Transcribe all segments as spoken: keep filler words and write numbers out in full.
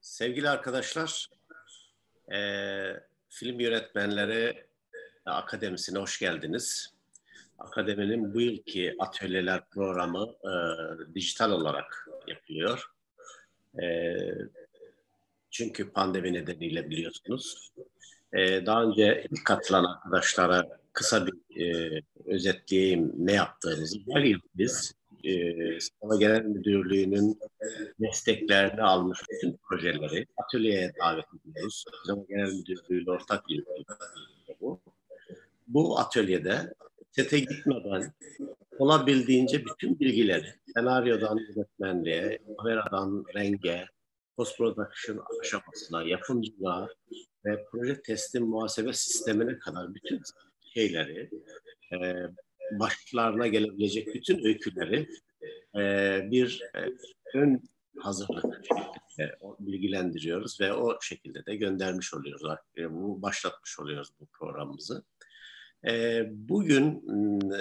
Sevgili arkadaşlar, eee, Film Yönetmenleri Akademisi'ne hoş geldiniz. Akademinin bu yılki atölyeler programı eee, dijital olarak yapılıyor. Eee, çünkü pandemi nedeniyle biliyorsunuz. Eee, daha önce ilk katılan arkadaşlara kısa bir eee, özetleyeyim ne yaptığımızı. Her yıl biz eee Sinema Genel Müdürlüğü'nün desteklerini almış bütün projeleri atölyeye davet ediyoruz. Sinema Genel Müdürlüğü ile ortak bir bu. Bu atölyede sete gitmeden olabildiğince bütün bilgileri senaryodan yönetmenliğe, kameradan renge, post production aşamasına, yapımcılığa ve proje teslim muhasebe sistemine kadar bütün şeyleri, e, başlarına gelebilecek bütün öyküleri e, bir e, ön hazırlık şeklinde bilgilendiriyoruz ve o şekilde de göndermiş oluyoruz. E, bu başlatmış oluyoruz bu programımızı. E, bugün e,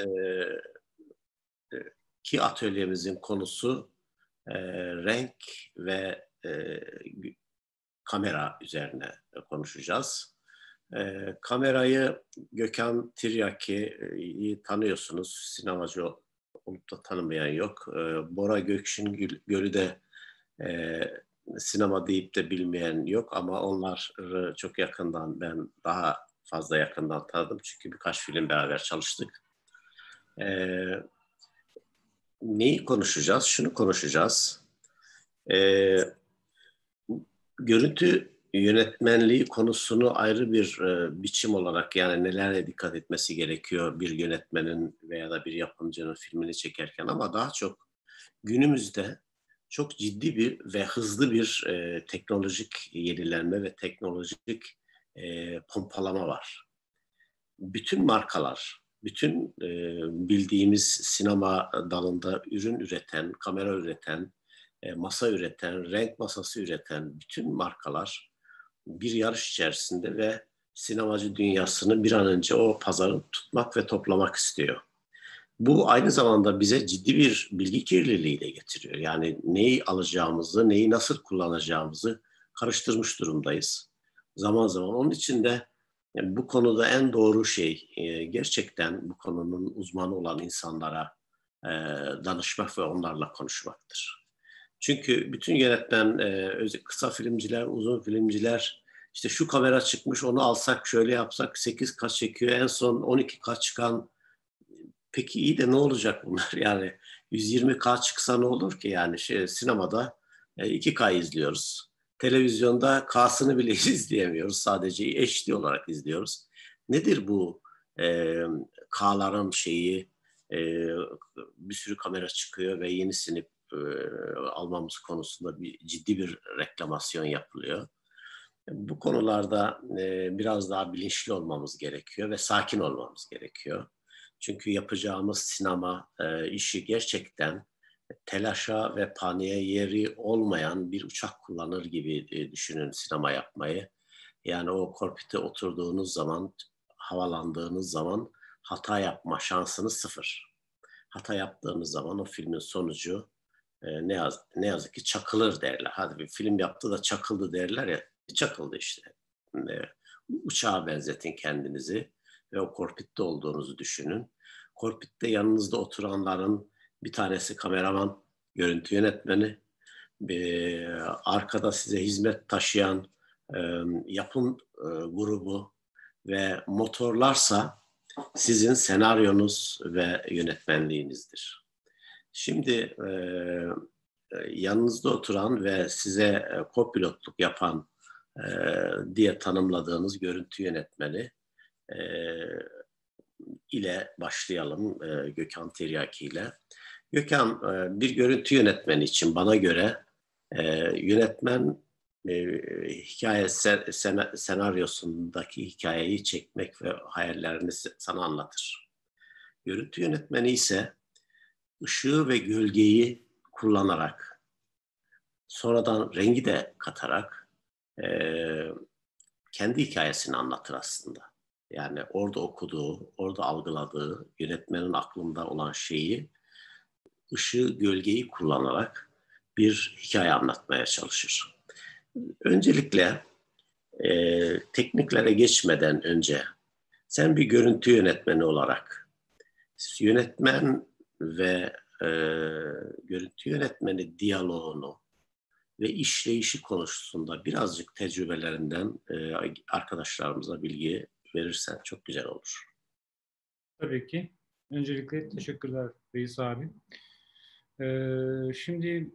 ki atölyemizin konusu e, renk ve e, kamera üzerine konuşacağız. E, kamerayı Gökhan Tiryaki'yi tanıyorsunuz. Sinemacı olup da tanımayan yok. E, Bora Gökşin Gölü de e, sinema deyip de bilmeyen yok ama onları çok yakından, ben daha fazla yakından tanıdım. Çünkü birkaç film beraber çalıştık. E, neyi konuşacağız? Şunu konuşacağız. E, görüntü yönetmenliği konusunu ayrı bir e, biçim olarak, yani nelere dikkat etmesi gerekiyor bir yönetmenin veya da bir yapımcının filmini çekerken, ama daha çok günümüzde çok ciddi bir ve hızlı bir e, teknolojik yenilenme ve teknolojik e, pompalama var. Bütün markalar, bütün e, bildiğimiz sinema dalında ürün üreten, kamera üreten, e, masa üreten, renk masası üreten bütün markalar bir yarış içerisinde ve sinemacı dünyasını bir an önce o pazarı tutmak ve toplamak istiyor. Bu aynı zamanda bize ciddi bir bilgi kirliliği de getiriyor. Yani neyi alacağımızı, neyi nasıl kullanacağımızı karıştırmış durumdayız. Zaman zaman onun için de yani bu konuda en doğru şey e, gerçekten bu konunun uzmanı olan insanlara e, danışmak ve onlarla konuşmaktır. Çünkü bütün yönetmen, e, kısa filmciler, uzun filmciler, işte şu kamera çıkmış, onu alsak, şöyle yapsak sekiz kat çekiyor, en son on iki kat çıkan. Peki iyi de ne olacak bunlar? Yani yüz yirmi kat çıksa ne olur ki? Yani şey, sinemada e, iki K izliyoruz. Televizyonda K'sını bile izleyemiyoruz. Sadece H D olarak izliyoruz. Nedir bu e, K'ların şeyi? E, bir sürü kamera çıkıyor ve yenisini e, almamız konusunda bir ciddi bir reklamasyon yapılıyor. Bu konularda e, biraz daha bilinçli olmamız gerekiyor ve sakin olmamız gerekiyor. Çünkü yapacağımız sinema e, işi gerçekten telaşa ve paniğe yeri olmayan bir uçak kullanır gibi e, düşünün sinema yapmayı. Yani o kokpite oturduğunuz zaman, havalandığınız zaman hata yapma şansınız sıfır. Hata yaptığınız zaman o filmin sonucu e, ne, yaz, ne yazık ki çakılır derler. Hadi bir film yaptı da çakıldı derler ya, çakıldı işte. E, uçağa benzetin kendinizi ve o kokpitte olduğunuzu düşünün. Kokpitte yanınızda oturanların bir tanesi kameraman, görüntü yönetmeni, e, arkada size hizmet taşıyan e, yapım e, grubu ve motorlarsa sizin senaryonuz ve yönetmenliğinizdir. Şimdi e, yanınızda oturan ve size e, kopilotluk yapan e, diye tanımladığınız görüntü yönetmeni e, ile başlayalım, e, Gökhan Tiryaki ile. Gökhan, e, bir görüntü yönetmeni için bana göre e, yönetmen e, hikaye sen, sen, senaryosundaki hikayeyi çekmek ve hayallerini sana anlatır. Görüntü yönetmeni ise ışığı ve gölgeyi kullanarak, sonradan rengi de katarak e, kendi hikayesini anlatır aslında. Yani orada okuduğu, orada algıladığı, yönetmenin aklında olan şeyi ışığı, gölgeyi kullanarak bir hikaye anlatmaya çalışır. öncelikle e, tekniklere geçmeden önce sen bir görüntü yönetmeni olarak yönetmen ve e, görüntü yönetmeni diyaloğunu ve işleyişi konusunda birazcık tecrübelerinden e, arkadaşlarımıza bilgi verirsen çok güzel olur. Tabii ki. Öncelikle teşekkürler Reis abi. Ee, şimdi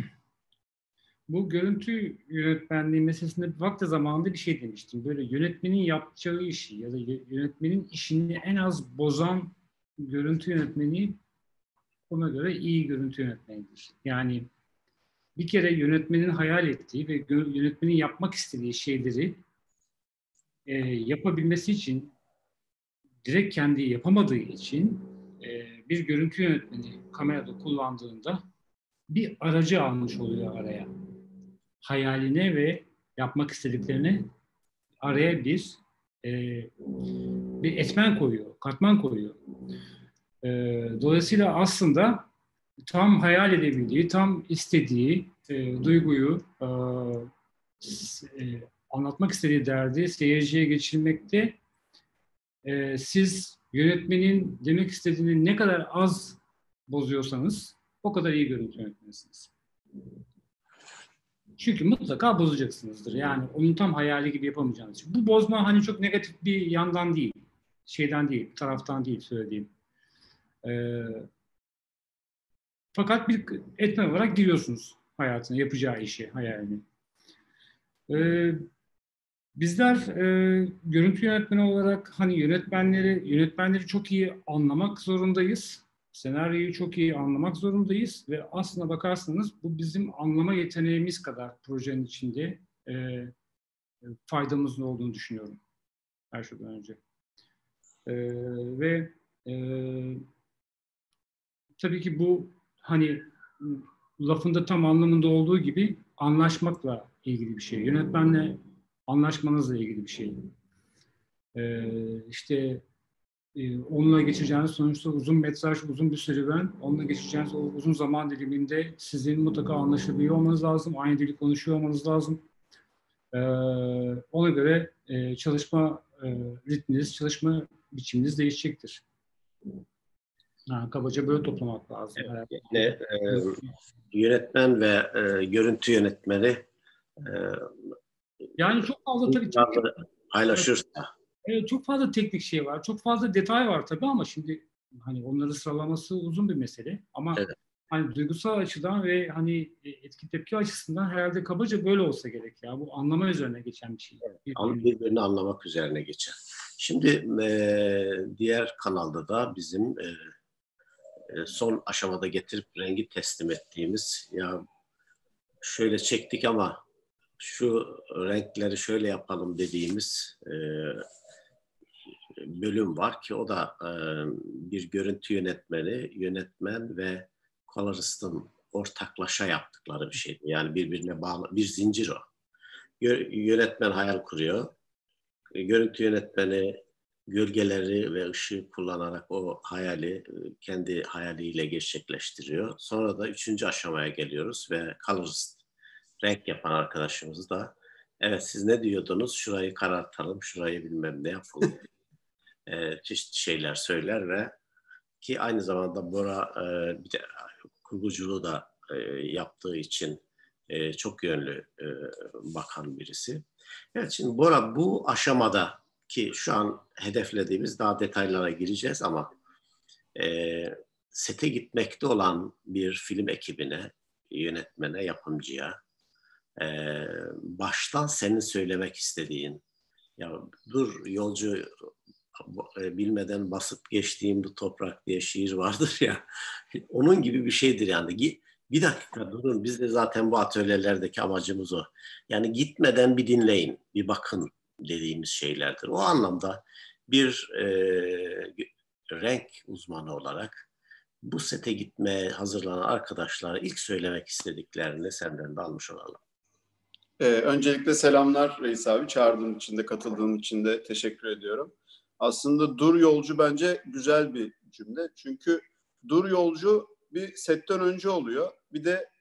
bu görüntü yönetmenliği meselesinde vakti zamanında bir şey demiştim. Böyle yönetmenin yapacağı işi ya da yönetmenin işini en az bozan görüntü yönetmeni ona göre iyi görüntü yönetmenidir. Yani bir kere yönetmenin hayal ettiği ve yönetmenin yapmak istediği şeyleri e, yapabilmesi için direkt kendi yapamadığı için e, bir görüntü yönetmeni kamerada kullandığında bir aracı almış oluyor araya. Hayaline ve yapmak istediklerine araya bir e, bir etmen koyuyor, katman koyuyor. E, dolayısıyla aslında tam hayal edebildiği, tam istediği e, duyguyu e, e, anlatmak istediği derdi seyirciye geçirmekte e, siz yönetmenin demek istediğini ne kadar az bozuyorsanız o kadar iyi görüntü yönetmenisiniz. Çünkü mutlaka bozacaksınızdır. Yani onun tam hayali gibi yapamayacağınız için. Bu bozma hani çok negatif bir yandan değil. Şeyden değil, taraftan değil söylediğim. Ee, fakat bir etmen olarak giriyorsunuz hayatına, yapacağı işi, hayalini. Ee, bizler e, görüntü yönetmeni olarak hani yönetmenleri, yönetmenleri çok iyi anlamak zorundayız. Senaryoyu çok iyi anlamak zorundayız ve aslına bakarsanız bu bizim anlama yeteneğimiz kadar projenin içinde e, faydamızın olduğunu düşünüyorum her şeyden önce. E, ve e, tabii ki bu hani lafında tam anlamında olduğu gibi anlaşmakla ilgili bir şey. Yönetmenle anlaşmanızla ilgili bir şey. E, işte onunla geçireceğiniz sonuçta uzun metraj, uzun bir serüven. Onunla geçireceğiniz o uzun zaman diliminde sizin mutlaka anlaşabiliyor olmanız lazım. Aynı dili konuşuyor olmanız lazım. Ee, ona göre e, çalışma e, ritminiz, çalışma biçiminiz değişecektir. Yani kabaca böyle toplamak lazım. Evet, yani, e, yönetmen ve e, görüntü yönetmeni e, yani çok fazla tabii teknik, paylaşırsa. evet, çok fazla teknik şey var. Çok fazla detay var tabii ama şimdi hani onları sıralaması uzun bir mesele. Ama evet. Hani duygusal açıdan ve hani etki tepki açısından herhalde kabaca böyle olsa gerek ya. Bu anlama üzerine geçen bir şey. Birbirini, birbirini anlamak üzerine geçen. Şimdi e, diğer kanalda da bizim e, son aşamada getirip rengi teslim ettiğimiz ya şöyle çektik ama şu renkleri şöyle yapalım dediğimiz e, bölüm var ki o da e, bir görüntü yönetmeni, yönetmen ve colorist'ın ortaklaşa yaptıkları bir şey. Yani birbirine bağlı bir zincir o. Yönetmen hayal kuruyor. Görüntü yönetmeni gölgeleri ve ışığı kullanarak o hayali kendi hayaliyle gerçekleştiriyor. Sonra da üçüncü aşamaya geliyoruz ve colorist, renk yapan arkadaşımız da evet siz ne diyordunuz? Şurayı karartalım, şurayı bilmem ne yapalım. e, çeşitli şeyler söyler ve ki aynı zamanda Bora e, bir de kurguculuğu da e, yaptığı için e, çok yönlü e, bakan birisi. Evet şimdi Bora bu aşamada ki şu an hedeflediğimiz daha detaylara gireceğiz ama e, sete gitmekte olan bir film ekibine, yönetmene, yapımcıya e, baştan senin söylemek istediğin ya dur yolcu bilmeden basıp geçtiğim bu toprak diye şiir vardır ya onun gibi bir şeydir yani. Bir dakika durun biz de zaten bu atölyelerdeki amacımız o. Yani gitmeden bir dinleyin, bir bakın dediğimiz şeylerdir. O anlamda bir e, renk uzmanı olarak bu sete gitmeye hazırlanan arkadaşlara ilk söylemek istediklerini senden de almış olalım. Ee, öncelikle selamlar Reis abi. Çağırdığın için de katıldığın için de teşekkür ediyorum. Aslında dur yolcu bence güzel bir cümle. Çünkü dur yolcu bir setten önce oluyor. Bir de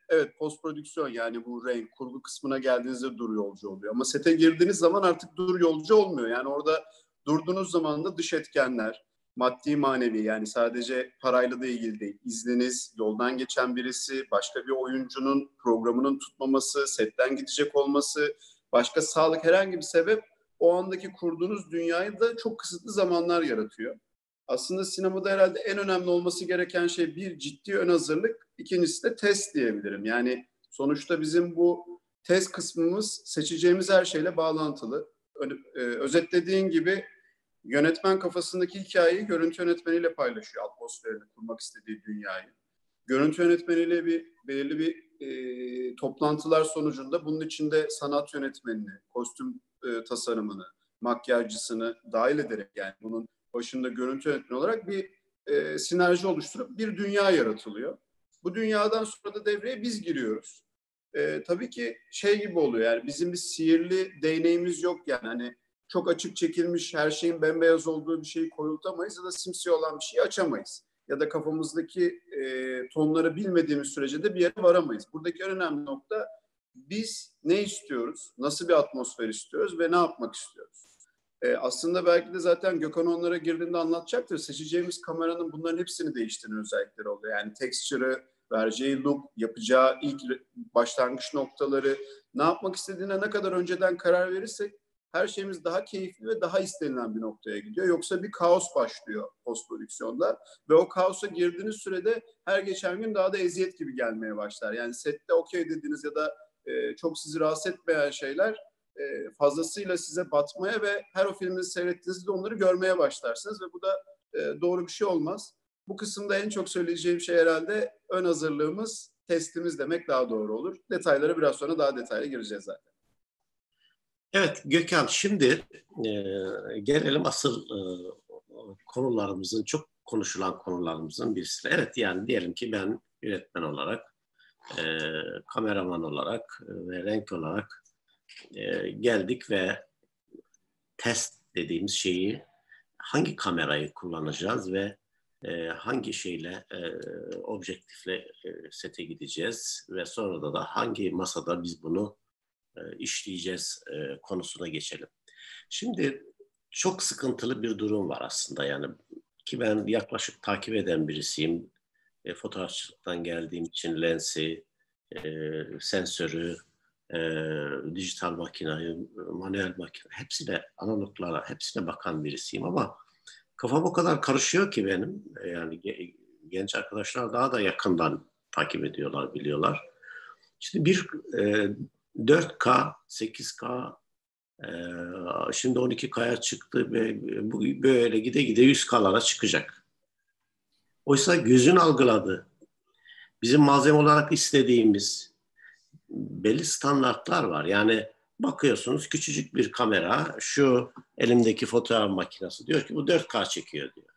evet post prodüksiyon, yani bu renk, kurgu kısmına geldiğinizde dur yolcu oluyor. Ama sete girdiğiniz zaman artık dur yolcu olmuyor. Yani orada durduğunuz zaman da dış etkenler, maddi manevi, yani sadece parayla da ilgili değil. İzniniz, yoldan geçen birisi, başka bir oyuncunun programının tutmaması, setten gidecek olması, başka sağlık, herhangi bir sebep o andaki kurduğunuz dünyayı da çok kısıtlı zamanlar yaratıyor. Aslında sinemada herhalde en önemli olması gereken şey bir, ciddi ön hazırlık, ikincisi de test diyebilirim. Yani sonuçta bizim bu test kısmımız seçeceğimiz her şeyle bağlantılı. Özetlediğin gibi yönetmen kafasındaki hikayeyi görüntü yönetmeniyle paylaşıyor, atmosferini, kurmak istediği dünyayı. Görüntü yönetmeniyle bir belirli bir e, toplantılar sonucunda bunun içinde sanat yönetmenini, kostüm e, tasarımını, makyajcısını dahil ederek, yani bunun başında görüntü yönetmeni olarak bir e, sinerji oluşturup bir dünya yaratılıyor. Bu dünyadan sonra da devreye biz giriyoruz. E, tabii ki şey gibi oluyor, yani bizim bir sihirli değneğimiz yok, yani hani çok açık çekilmiş, her şeyin bembeyaz olduğu bir şeyi koyultamayız ya da simsiyah olan bir şeyi açamayız. Ya da kafamızdaki e, tonları bilmediğimiz sürece de bir yere varamayız. Buradaki en önemli nokta, biz ne istiyoruz, nasıl bir atmosfer istiyoruz ve ne yapmak istiyoruz? E, aslında belki de zaten Gökhan onlara girdiğinde anlatacaktır. Seçeceğimiz kameranın bunların hepsini değiştiren özellikleri oluyor. Yani texture'ı, vereceği look, yapacağı ilk başlangıç noktaları, ne yapmak istediğine ne kadar önceden karar verirsek her şeyimiz daha keyifli ve daha istenilen bir noktaya gidiyor. Yoksa bir kaos başlıyor post prodüksiyonda ve o kaosa girdiğiniz sürede her geçen gün daha da eziyet gibi gelmeye başlar. Yani sette okey dediğiniz ya da e, çok sizi rahatsız etmeyen şeyler e, fazlasıyla size batmaya ve her o filminizi seyrettiğinizde onları görmeye başlarsınız ve bu da e, doğru bir şey olmaz. Bu kısımda en çok söyleyeceğim şey herhalde ön hazırlığımız, testimiz demek daha doğru olur. Detaylara biraz sonra daha detaylı gireceğiz zaten. Evet Gökhan, şimdi e, gelelim asıl e, konularımızın, çok konuşulan konularımızın birisine. Evet, yani diyelim ki ben yönetmen olarak, e, kameraman olarak ve renk olarak e, geldik ve test dediğimiz şeyi, hangi kamerayı kullanacağız ve e, hangi şeyle, e, objektifle e, sete gideceğiz ve sonra da, da hangi masada biz bunu e, işleyeceğiz e, konusuna geçelim. Şimdi çok sıkıntılı bir durum var aslında, yani ki ben yaklaşık takip eden birisiyim. E, fotoğrafçılıktan geldiğim için lensi, e, sensörü, e, dijital makinayı, manuel makine, hepsine, analoglara, hepsine bakan birisiyim ama kafam o kadar karışıyor ki benim, e, yani genç arkadaşlar daha da yakından takip ediyorlar, biliyorlar. Şimdi bir e, dört K, sekiz K, e, şimdi on iki K'ya çıktı ve bu böyle gide gide yüz K'lara çıkacak. Oysa gözün algıladığı, bizim malzeme olarak istediğimiz belli standartlar var. Yani bakıyorsunuz, küçücük bir kamera, şu elimdeki fotoğraf makinesi diyor ki bu dört K çekiyor diyor.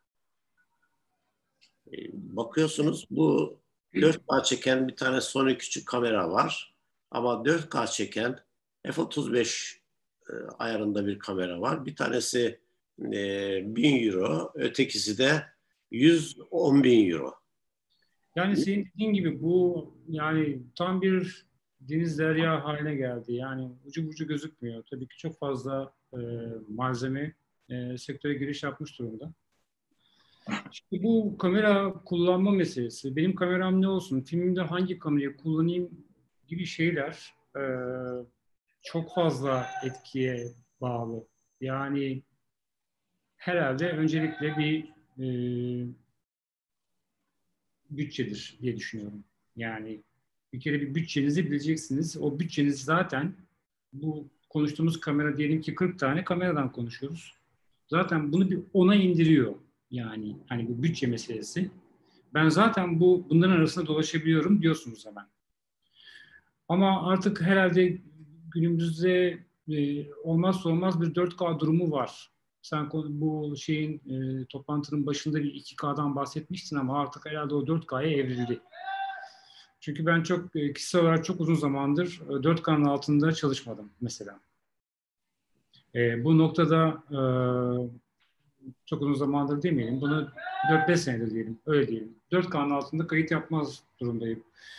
E, bakıyorsunuz bu dört K çeken bir tane Sony küçük kamera var. Ama dört K çeken F otuz beş e, ayarında bir kamera var. Bir tanesi e, bin euro, ötekisi de yüz on bin euro. Yani senin dediğin gibi bu yani tam bir deniz derya haline geldi. Yani ucu bucu gözükmüyor. Tabii ki çok fazla e, malzeme e, sektöre giriş yapmış durumda. Şimdi bu kamera kullanma meselesi, benim kameram ne olsun, filmimde hangi kamerayı kullanayım gibi şeyler e, çok fazla etkiye bağlı. Yani herhalde öncelikle bir e, bütçedir diye düşünüyorum. Yani bir kere bir bütçenizi bileceksiniz. O bütçeniz zaten, bu konuştuğumuz kamera, diyelim ki kırk tane kameradan konuşuyoruz. Zaten bunu bir ona indiriyor. Yani hani bu bütçe meselesi. Ben zaten bu bunların arasında dolaşabiliyorum diyorsunuz hemen. Ama artık herhalde günümüzde e, olmazsa olmaz bir dört K durumu var. Sen bu şeyin e, toplantının başında bir iki K'dan bahsetmiştin ama artık herhalde o dört K'ya evrildi. Çünkü ben çok e, kişisel olarak çok uzun zamandır e, dört K'nın altında çalışmadım mesela. E, bu noktada e, çok uzun zamandır demeyelim, bunu dört beş senedir diyelim, öyle diyelim. dört K'nın altında kayıt yapmaz durumdayım.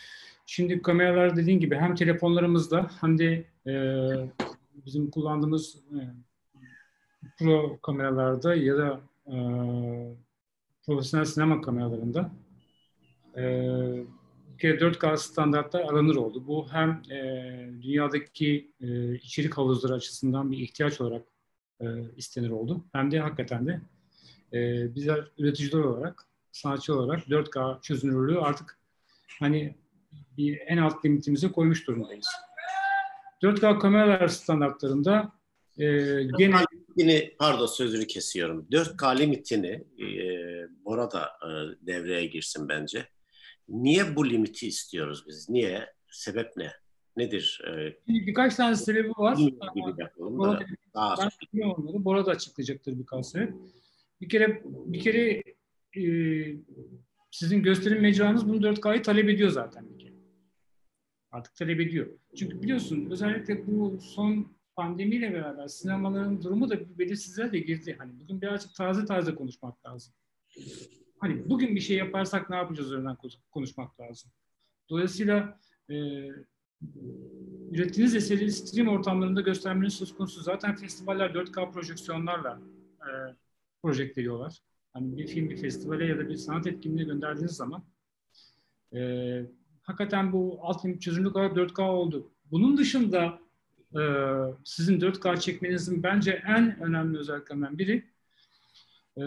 şimdi kameralar dediğin gibi hem telefonlarımızda hem de e, bizim kullandığımız e, pro kameralarda ya da e, profesyonel sinema kameralarında e, bir kere dört K standartlar aranır oldu. Bu hem e, dünyadaki e, içerik havuzları açısından bir ihtiyaç olarak e, istenir oldu. Hem de hakikaten de e, bizler üreticiler olarak, sanatçı olarak dört K çözünürlüğü artık hani bir en alt limitimize koymuş durumdayız. dört K kameralar standartlarında e, gene... Limitini, pardon sözünü kesiyorum. dört K limitini e, Bora da e, devreye girsin bence. Niye bu limiti istiyoruz biz? Niye? Sebep ne? Nedir? E, birkaç tane sebebi var. Gibi yapalım da daha ben bilmiyorum onları. Bora da açıklayacaktır birkaç sebep. Bir kere bir kere e, sizin gösterim mecranız bunu dört K'yı talep ediyor zaten bir kere. Artık talep ediyor. Çünkü biliyorsun özellikle bu son pandemiyle beraber sinemaların durumu da bir belirsizliğe de girdi. Hani bugün birazcık taze taze konuşmak lazım. Hani bugün bir şey yaparsak ne yapacağız üzerinden konuşmak lazım. Dolayısıyla e, ürettiğiniz eseri stream ortamlarında göstermeniz söz konusu. Zaten festivaller dört K projeksiyonlarla e, projekte ediyorlar. Hani bir film bir festivale ya da bir sanat etkinliğine gönderdiğiniz zaman e, hakikaten bu alt limit çözünürlük olarak dört K oldu. Bunun dışında e, sizin dört K çekmenizin bence en önemli özelliklerinden biri e,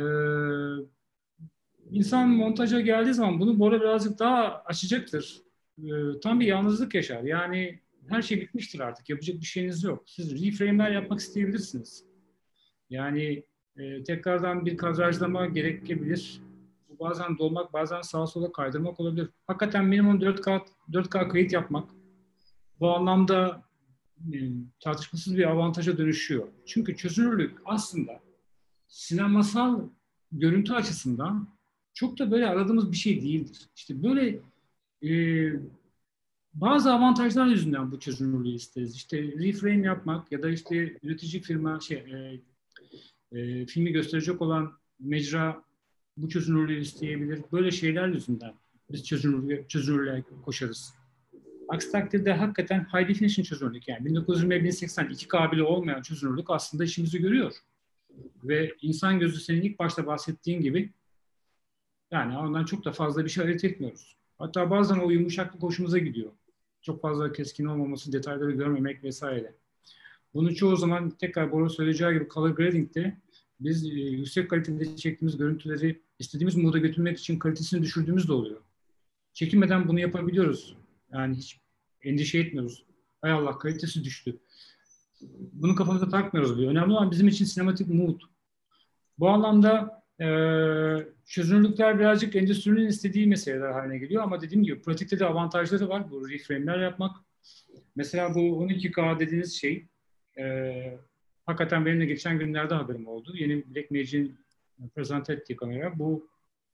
insan montaja geldiği zaman bunu Bora birazcık daha açacaktır. E, tam bir yalnızlık yaşar. Yani her şey bitmiştir artık. Yapacak bir şeyiniz yok. Siz reframe'ler yapmak isteyebilirsiniz. Yani e, tekrardan bir kadrajlama gerekebilir. Bu bazen dolmak, bazen sağa sola kaydırmak olabilir. Hakikaten minimum dört K dört K kayıt yapmak bu anlamda e, tartışmasız bir avantaja dönüşüyor. Çünkü çözünürlük aslında sinemasal görüntü açısından çok da böyle aradığımız bir şey değildir. İşte böyle e, bazı avantajlar yüzünden bu çözünürlüğü isteriz. İşte reframe yapmak ya da işte üretici firma şey e, e, filmi gösterecek olan mecra bu çözünürlüğü isteyebilir. Böyle şeyler yüzünden biz çözünürlüğe, çözünürlüğe koşarız. Aksi takdirde hakikaten high definition çözünürlük yani bin dokuz yüz yirmi bin seksen iki K bile olmayan çözünürlük aslında işimizi görüyor. Ve insan gözü senin ilk başta bahsettiğin gibi yani ondan çok da fazla bir şey ayırt etmiyoruz. Hatta bazen o yumuşaklık hoşumuza gidiyor. Çok fazla keskin olmaması, detayları görmemek vesaire. Bunu çoğu zaman tekrar Bora söyleyeceği gibi color grading'de biz e, yüksek kalitede çektiğimiz görüntüleri istediğimiz moda götürmek için kalitesini düşürdüğümüz de oluyor. Çekinmeden bunu yapabiliyoruz. Yani hiç endişe etmiyoruz. Hay Allah kalitesi düştü. Bunu kafamıza takmıyoruz bile. Önemli olan bizim için sinematik mood. Bu anlamda e, çözünürlükler birazcık endüstrinin istediği meseleler haline geliyor ama dediğim gibi pratikte de avantajları var. Bu reframe'ler yapmak. Mesela bu on iki K dediğiniz şey e, hakikaten benim de geçen günlerde haberim oldu. Yeni Blackmagic'in prezente ettiği kamera. Bu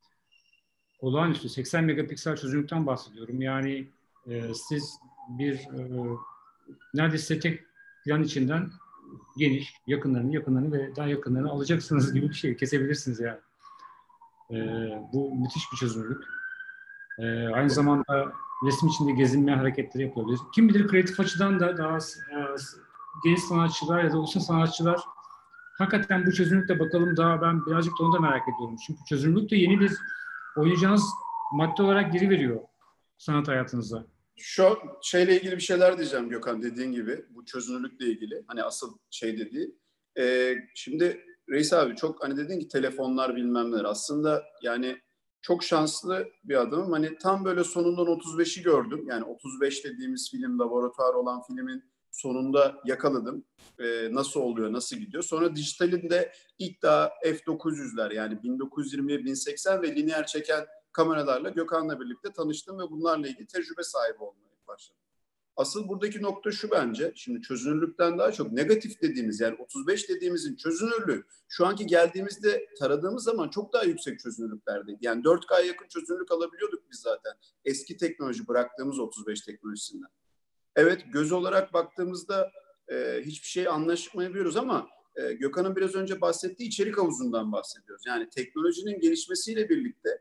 olağanüstü seksen megapiksel çözünürlükten bahsediyorum. Yani e, siz bir e, neredeyse tek plan içinden geniş, yakınlarını, yakınlarını ve daha yakınlarını alacaksınız gibi bir şey. Kesebilirsiniz yani. E, bu müthiş bir çözünürlük. E, aynı zamanda resim içinde gezinme hareketleri yapılabilir. Kim bilir kreatif açıdan da daha e, genç sanatçılar ya da usta sanatçılar hakikaten bu çözünürlükle bakalım daha ben birazcık da onu da merak ediyorum. Çünkü çözünürlük de yeni bir oynayacağınız madde olarak geri veriyor sanat hayatınıza. Şu şeyle ilgili bir şeyler diyeceğim Gökhan dediğin gibi. Bu çözünürlükle ilgili. Hani asıl şey dediği. Ee, şimdi Reis abi çok hani dedin ki telefonlar bilmem neler. Aslında yani çok şanslı bir adamım. Hani tam böyle sonundan otuz beşi gördüm. Yani otuz beş dediğimiz film, laboratuvar olan filmin sonunda yakaladım. Ee, nasıl oluyor, nasıl gidiyor. Sonra dijitalinde ilk daha F dokuz yüzler yani bin dokuz yüz yirmi bin seksen ve lineer çeken kameralarla Gökhan'la birlikte tanıştım ve bunlarla ilgili tecrübe sahibi olmaya başladım. Asıl buradaki nokta şu bence, şimdi çözünürlükten daha çok negatif dediğimiz yani otuz beş dediğimizin çözünürlüğü şu anki geldiğimizde taradığımız zaman çok daha yüksek çözünürlüklerdeydi. Yani dört K'ya yakın çözünürlük alabiliyorduk biz zaten eski teknoloji bıraktığımız otuz beş teknolojisinden. Evet göz olarak baktığımızda e, hiçbir şey anlaşmayabiliyoruz ama e, Gökhan'ın biraz önce bahsettiği içerik havuzundan bahsediyoruz. Yani teknolojinin gelişmesiyle birlikte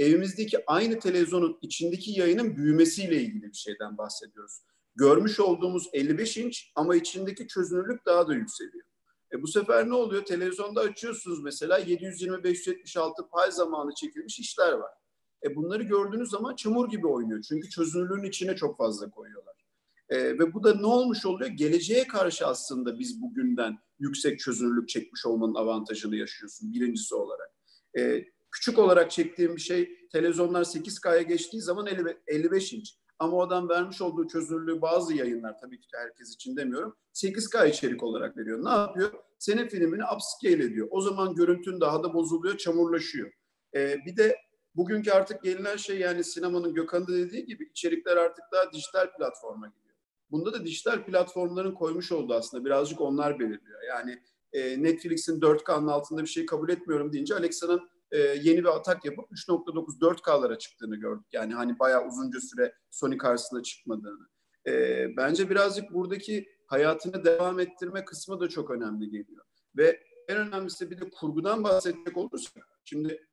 evimizdeki aynı televizyonun içindeki yayının büyümesiyle ilgili bir şeyden bahsediyoruz. Görmüş olduğumuz elli beş inç ama içindeki çözünürlük daha da yükseliyor. E bu sefer ne oluyor? Televizyonda açıyorsunuz mesela yedi yüz yirmi beş yüz yetmiş altı pay zamanı çekilmiş işler var. E bunları gördüğünüz zaman çamur gibi oynuyor. Çünkü çözünürlüğün içine çok fazla koyuyorlar. E, ve bu da ne olmuş oluyor? Geleceğe karşı aslında biz bugünden yüksek çözünürlük çekmiş olmanın avantajını yaşıyorsun birincisi olarak. E, küçük olarak çektiğim bir şey, televizyonlar sekiz K'ya geçtiği zaman elli beş inç. Ama o adam vermiş olduğu çözünürlüğü bazı yayınlar, tabii ki herkes için demiyorum, sekiz K içerik olarak veriyor. Ne yapıyor? Senin filmini upscale ediyor. O zaman görüntün daha da bozuluyor, çamurlaşıyor. E, bir de bugünkü artık gelinen şey, yani sinemanın Gökhan'ın da dediği gibi içerikler artık daha dijital platforma gidiyor. Bunda da dijital platformların koymuş olduğu aslında birazcık onlar belirliyor. Yani e, Netflix'in dört K'nın altında bir şey kabul etmiyorum deyince Alexa'nın e, yeni bir atak yapıp üç nokta dokuz dört K'lara çıktığını gördük. Yani hani bayağı uzunca süre Sony karşısında çıkmadığını. E, bence birazcık buradaki hayatını devam ettirme kısmı da çok önemli geliyor. Ve en önemlisi bir de kurgudan bahsedecek olursak, şimdi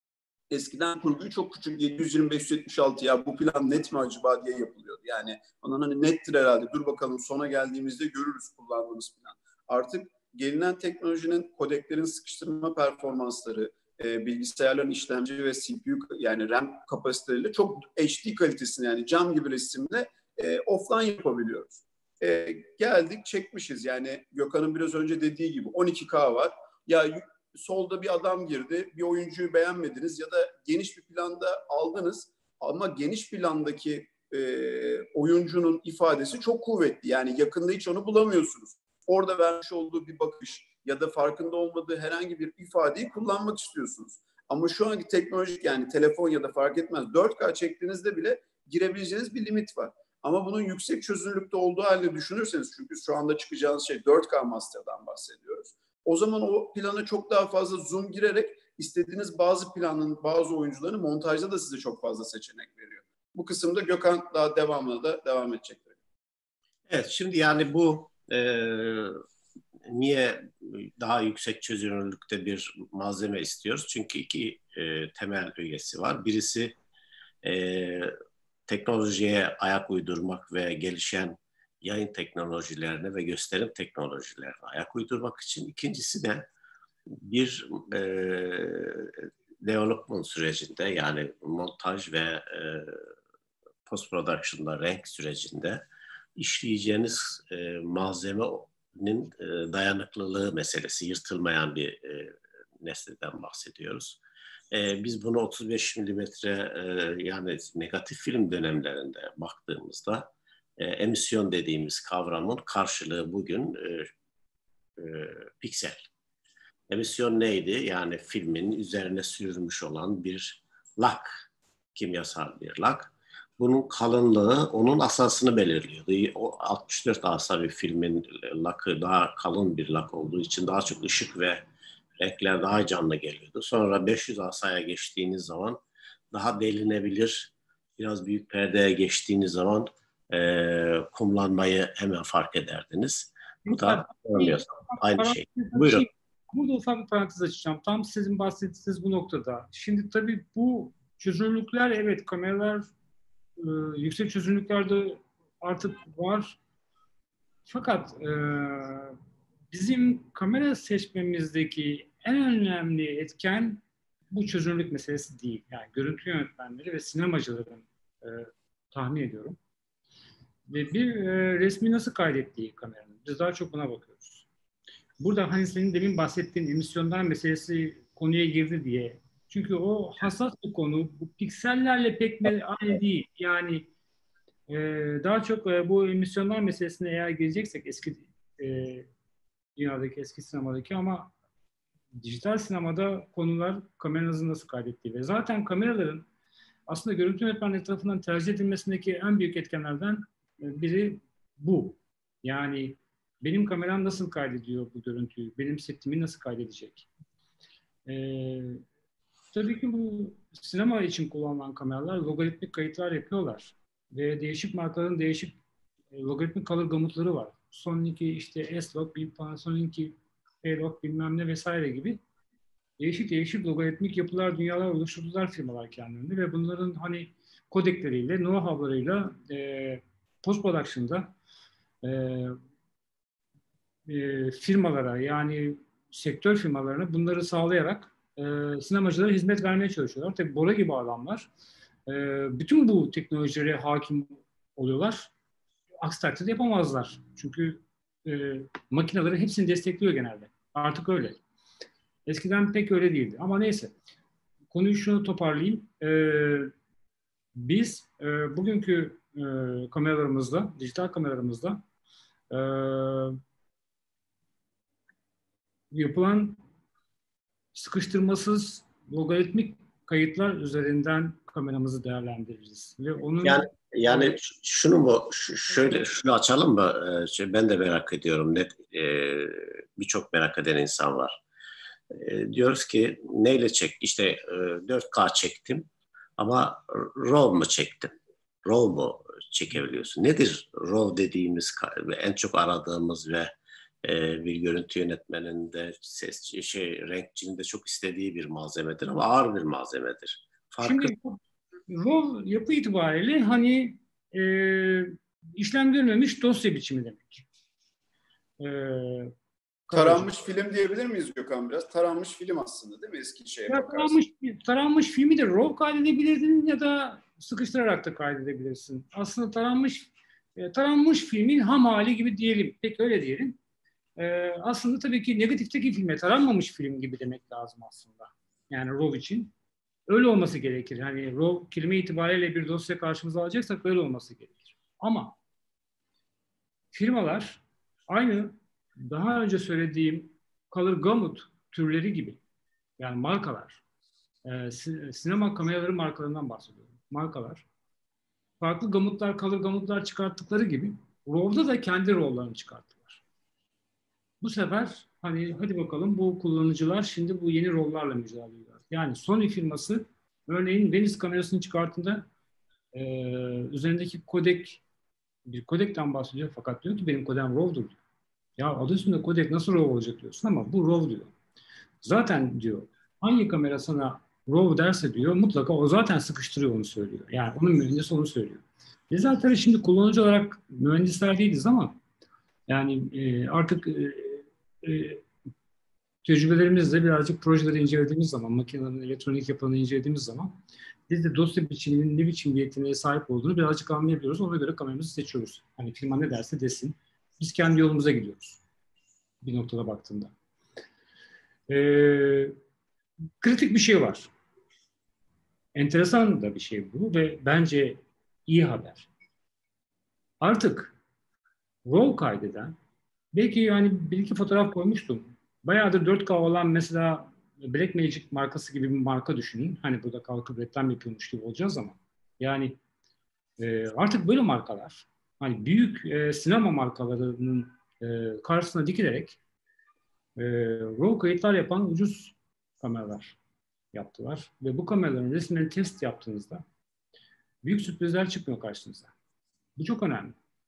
eskiden kurguyu çok küçük yedi yüz yirmi beş yüz yetmiş altı ya bu plan net mi acaba diye yapılıyordu. Yani onun hani nettir herhalde, dur bakalım sona geldiğimizde görürüz kullandığımız plan. Artık gelinen teknolojinin, kodeklerin sıkıştırma performansları, e, bilgisayarların işlemci ve C P U yani RAM kapasiteleriyle çok H D kalitesini, yani cam gibi resimle e, offline yapabiliyoruz. E, geldik çekmişiz, yani Gökhan'ın biraz önce dediği gibi on iki K var. Ya solda bir adam girdi, bir oyuncuyu beğenmediniz ya da geniş bir planda aldınız ama geniş plandaki e, oyuncunun ifadesi çok kuvvetli. Yani yakında hiç onu bulamıyorsunuz. Orada vermiş olduğu bir bakış ya da farkında olmadığı herhangi bir ifadeyi kullanmak istiyorsunuz. Ama şu anki teknolojik, yani telefon ya da fark etmez dört K çektiğinizde bile girebileceğiniz bir limit var. Ama bunun yüksek çözünürlükte olduğu halde düşünürseniz, çünkü şu anda çıkacağınız şey dört K master'dan bahsediyoruz. O zaman o plana çok daha fazla zoom girerek istediğiniz bazı planın, bazı oyuncuların montajda da size çok fazla seçenek veriyor. Bu kısımda Gökhan daha devamlı da devam edecektir. Evet, şimdi yani bu e, niye daha yüksek çözünürlükte bir malzeme istiyoruz? Çünkü iki e, temel ögesi var. Birisi e, teknolojiye ayak uydurmak ve gelişen yayın teknolojilerine ve gösterim teknolojilerine ayak uydurmak için. İkincisi de bir e, development sürecinde, yani montaj ve e, post production'da, renk sürecinde işleyeceğiniz e, malzemenin e, dayanıklılığı meselesi, yırtılmayan bir e, nesneden bahsediyoruz. E, biz bunu otuz beş milimetre e, yani negatif film dönemlerinde baktığımızda e, emisyon dediğimiz kavramın karşılığı bugün e, e, piksel. Emisyon neydi? Yani filmin üzerine sürülmüş olan bir lak, kimyasal bir lak. Bunun kalınlığı onun asasını belirliyordu. O altmış dört asa bir filmin lakı daha kalın bir lak olduğu için daha çok ışık ve renkler daha canlı geliyordu. Sonra beş yüz asaya geçtiğiniz zaman daha delinebilir, biraz büyük perdeye geçtiğiniz zaman e, kumlanmayı hemen fark ederdiniz. Bu da aynı şey. Buyurun. Burada ufak bir parantez açacağım. Tam sizin bahsettiğiniz bu noktada. Şimdi tabii bu çözünürlükler, evet, kameralar e, yüksek çözünürlüklerde artık var. Fakat e, bizim kamera seçmemizdeki en önemli etken bu çözünürlük meselesi değil. Yani görüntü yönetmenleri ve sinemacıların e, tahmin ediyorum. Ve bir e, resmi nasıl kaydettiği kameranın. Biz daha çok buna bakıyoruz. Burada hani senin demin bahsettiğin emisyonlar meselesi konuya girdi diye. Çünkü o hassas bir konu. Bu piksellerle pek aynı değil. Yani e, daha çok e, bu emisyonlar meselesine eğer gireceksek eski e, dünyadaki, eski sinemadaki, ama dijital sinemada konular kameranızın nasıl kaydettiği ve zaten kameraların aslında görüntü yönetmenleri tarafından tercih edilmesindeki en büyük etkenlerden biri bu. Yani benim kameram nasıl kaydediyor bu görüntüyü? Benim setimi nasıl kaydedecek? Ee, tabii ki bu sinema için kullanılan kameralar logaritmik kayıtlar yapıyorlar. Ve değişik markaların değişik e, logaritmik color gamutları var. Sony'ninki işte S-Log, Panasonic'inki P-Log bilmem ne vesaire gibi. değişik değişik logaritmik yapılar, dünyalar oluşturdular firmalar kendilerinde ve bunların hani kodekleriyle, know-how'larıyla e, post-production'da e, e, firmalara yani sektör firmalarına bunları sağlayarak e, sinemacılara hizmet vermeye çalışıyorlar. Tabii Bora gibi adamlar e, bütün bu teknolojilere hakim oluyorlar. Aksi takdirde yapamazlar. Çünkü e, makineleri hepsini destekliyor genelde. Artık öyle. Eskiden pek öyle değildi. Ama neyse. Konuyu şunu toparlayayım. E, biz e, bugünkü e, kameralarımızda, dijital kameralarımızda e, yapılan sıkıştırmasız logaritmik kayıtlar üzerinden kameramızı değerlendiririz. Ve onun Yani yani şunu mu ş- şöyle şunu açalım mı? Ee, şey, ben de merak ediyorum. Net e, birçok merak eden insan var. E, diyoruz ki neyle çek? İşte e, dört K çektim ama RAW mu çektim? RAW mu çekebiliyorsun? Nedir RAW dediğimiz ka- en çok aradığımız ve e, bir görüntü yönetmeninde ses şey renkçinin de çok istediği bir malzemedir ama ağır bir malzemedir. Farkı şimdi RAW yapı itibariyle hani e, işlem görmemiş dosya biçimi demek. E, kabaca. Taranmış film diyebilir miyiz Gökhan biraz? Taranmış film aslında değil mi eski şeye Ya, bakarsan? taranmış, taranmış filmi de RAW kaydedebilirdin ya da sıkıştırarak da kaydedebilirsin. Aslında taranmış e, taranmış filmin ham hali gibi diyelim. Peki öyle diyelim. E, aslında tabii ki negatifteki filme taranmamış film gibi demek lazım aslında. Yani RAW için. Öyle olması gerekir. Hani RAW kelime itibariyle bir dosya karşımıza alacaksak öyle olması gerekir. Ama firmalar aynı daha önce söylediğim Color Gamut türleri gibi yani markalar, e, sinema kameraları markalarından bahsediyorum. Markalar farklı gamutlar, color gamutlar çıkarttıkları gibi RAW'da da kendi RAW'larını çıkarttılar. Bu sefer hani hadi bakalım bu kullanıcılar şimdi bu yeni RAW'larla mücadele ediyorlar. Yani Sony firması örneğin Venice kamerasını çıkarttığında e, üzerindeki kodek bir kodekten bahsediyor fakat diyor ki benim kodem RAW'dur diyor. Ya adı üstünde kodek nasıl RAW olacak diyorsun ama bu RAW diyor. Zaten diyor hangi kamera sana RAW derse diyor mutlaka o zaten sıkıştırıyor onu söylüyor. Yani onun mühendisi onu söylüyor. Bizler tabii şimdi kullanıcı olarak mühendisler değiliz ama yani e, artık e, e, tecrübelerimizle birazcık projeleri incelediğimiz zaman, makinelerin elektronik yapılarını incelediğimiz zaman biz de dosya biçiminin ne biçim bir yeteneğe sahip olduğunu birazcık anlayabiliyoruz. Ona göre kameramızı seçiyoruz. Hani firma ne derse desin. Biz kendi yolumuza gidiyoruz. Bir noktada baktığında. Ee, kritik bir şey var. Enteresan da bir şey bu ve bence iyi haber. Artık RAW kaydeden, belki yani bir iki fotoğraf koymuştum. Bayağıdır dört K olan mesela Blackmagic markası gibi bir marka düşünün. Hani burada kalkıp reklam yapıyormuş gibi olacağız ama. Yani e, artık böyle markalar, hani büyük e, sinema markalarının e, karşısına dikilerek e, RAW kayıtlar yapan ucuz kameralar yaptılar. Ve bu kameraların resimlerini test yaptığınızda büyük sürprizler çıkmıyor karşınıza. Bu çok önemli.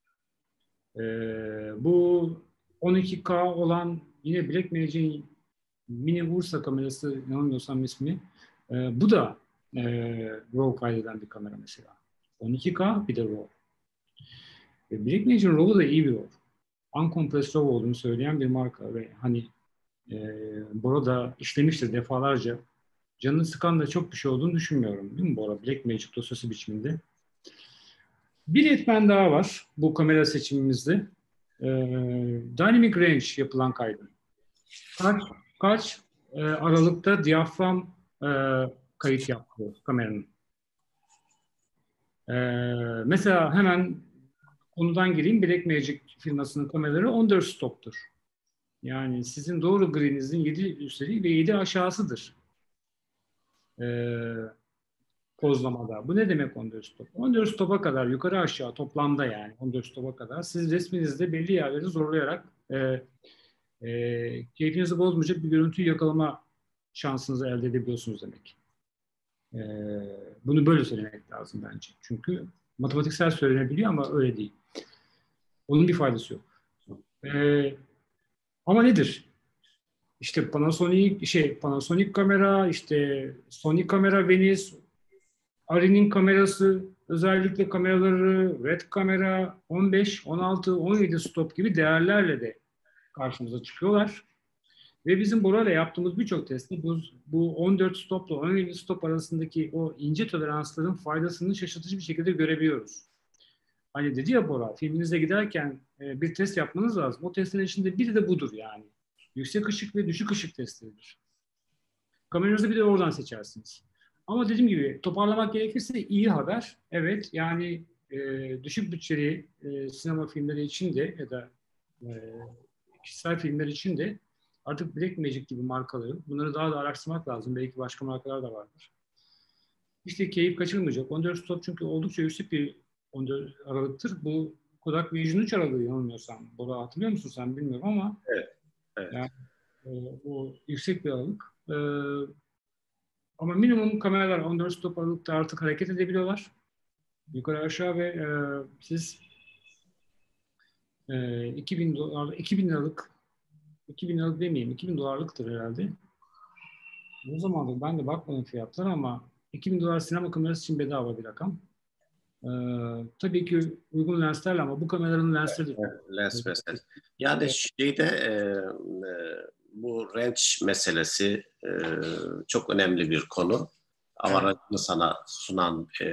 Ee, bu on iki K olan yine Blackmagic'in mini Ursa kamerası yanılmıyorsam ismi. Ee, bu da e, RAW kaydeden bir kamera mesela. on iki K bir de RAW. E, Blackmagic'in RAW'u da iyi bir RAW. Uncompressed RAW olduğunu söyleyen bir marka ve hani e, Bora da işlemiştir defalarca. Canını sıkan da çok bir şey olduğunu düşünmüyorum. Değil mi Bora? Blackmagic dosyası biçiminde. Bir etmen daha var bu kamera seçimimizde. Ee, Dynamic Range yapılan kaydı. Kaç, kaç e, aralıkta diyafram e, kayıt yapıyor kameranın. Ee, mesela hemen konudan gireyim. Blackmagic firmasının kameraları on dört stoptur. Yani sizin doğru green'inizin yedi üstleri ve yedi aşağısıdır. Ee, pozlamada. Bu ne demek on dört stop? on dört stopa kadar yukarı aşağı toplamda yani on dört stopa kadar siz resminizde belli yerleri zorlayarak e, e, keyfinizi bozmayacak bir görüntüyü yakalama şansınızı elde edebiliyorsunuz demek. E, bunu böyle söylemek lazım bence. Çünkü matematiksel söylenebiliyor ama öyle değil. Onun bir faydası yok. E, ama nedir? işte Panasonic şey Panasonic kamera, işte Sony kamera, Venice, Arri'nin kamerası, özellikle kameraları, Red kamera, on beş, on altı, on yedi stop gibi değerlerle de karşımıza çıkıyorlar. Ve bizim Bora'yla yaptığımız birçok testte bu, bu on dört stopla on yedi stop arasındaki o ince toleransların faydasını şaşırtıcı bir şekilde görebiliyoruz. Hani dedi ya Bora, filminize giderken e, bir test yapmanız lazım. O testlerin içinde biri de budur yani. Yüksek ışık ve düşük ışık testleridir. Kameranızı bir de oradan seçersiniz. Ama dediğim gibi toparlamak gerekirse iyi haber. Evet, yani e, düşük bütçeli e, sinema filmleri için de ya da e, kişisel filmler için de artık Blackmagic gibi markaları, bunları daha da araştırmak lazım. Belki başka markalar da vardır. İşte keyif kaçırmayacak. on dört stop çünkü oldukça yüksek bir on dört aralıktır. Bu Kodak Vision üç aralığı yanılmıyorsam. Bora, hatırlıyor musun sen bilmiyorum ama Evet, evet. yani e, o yüksek bir aralık. E, ama minimum kameralar on dört stop aralıkta artık hareket edebiliyorlar. Yukarı aşağı ve e, siz e, iki bin dolar, iki bin liralık iki bin liralık demeyeyim, iki bin dolarlıktır herhalde. O zamandır ben de bakmadım fiyatlar ama iki bin dolar sinema kamerası için bedava bir rakam. Ee, tabii ki uygun lenslerle ama bu kameraların lensleri de Evet, lens meselesi. Yani şeyde e, e, bu range meselesi e, çok önemli bir konu. Avantajını sana sunan, e,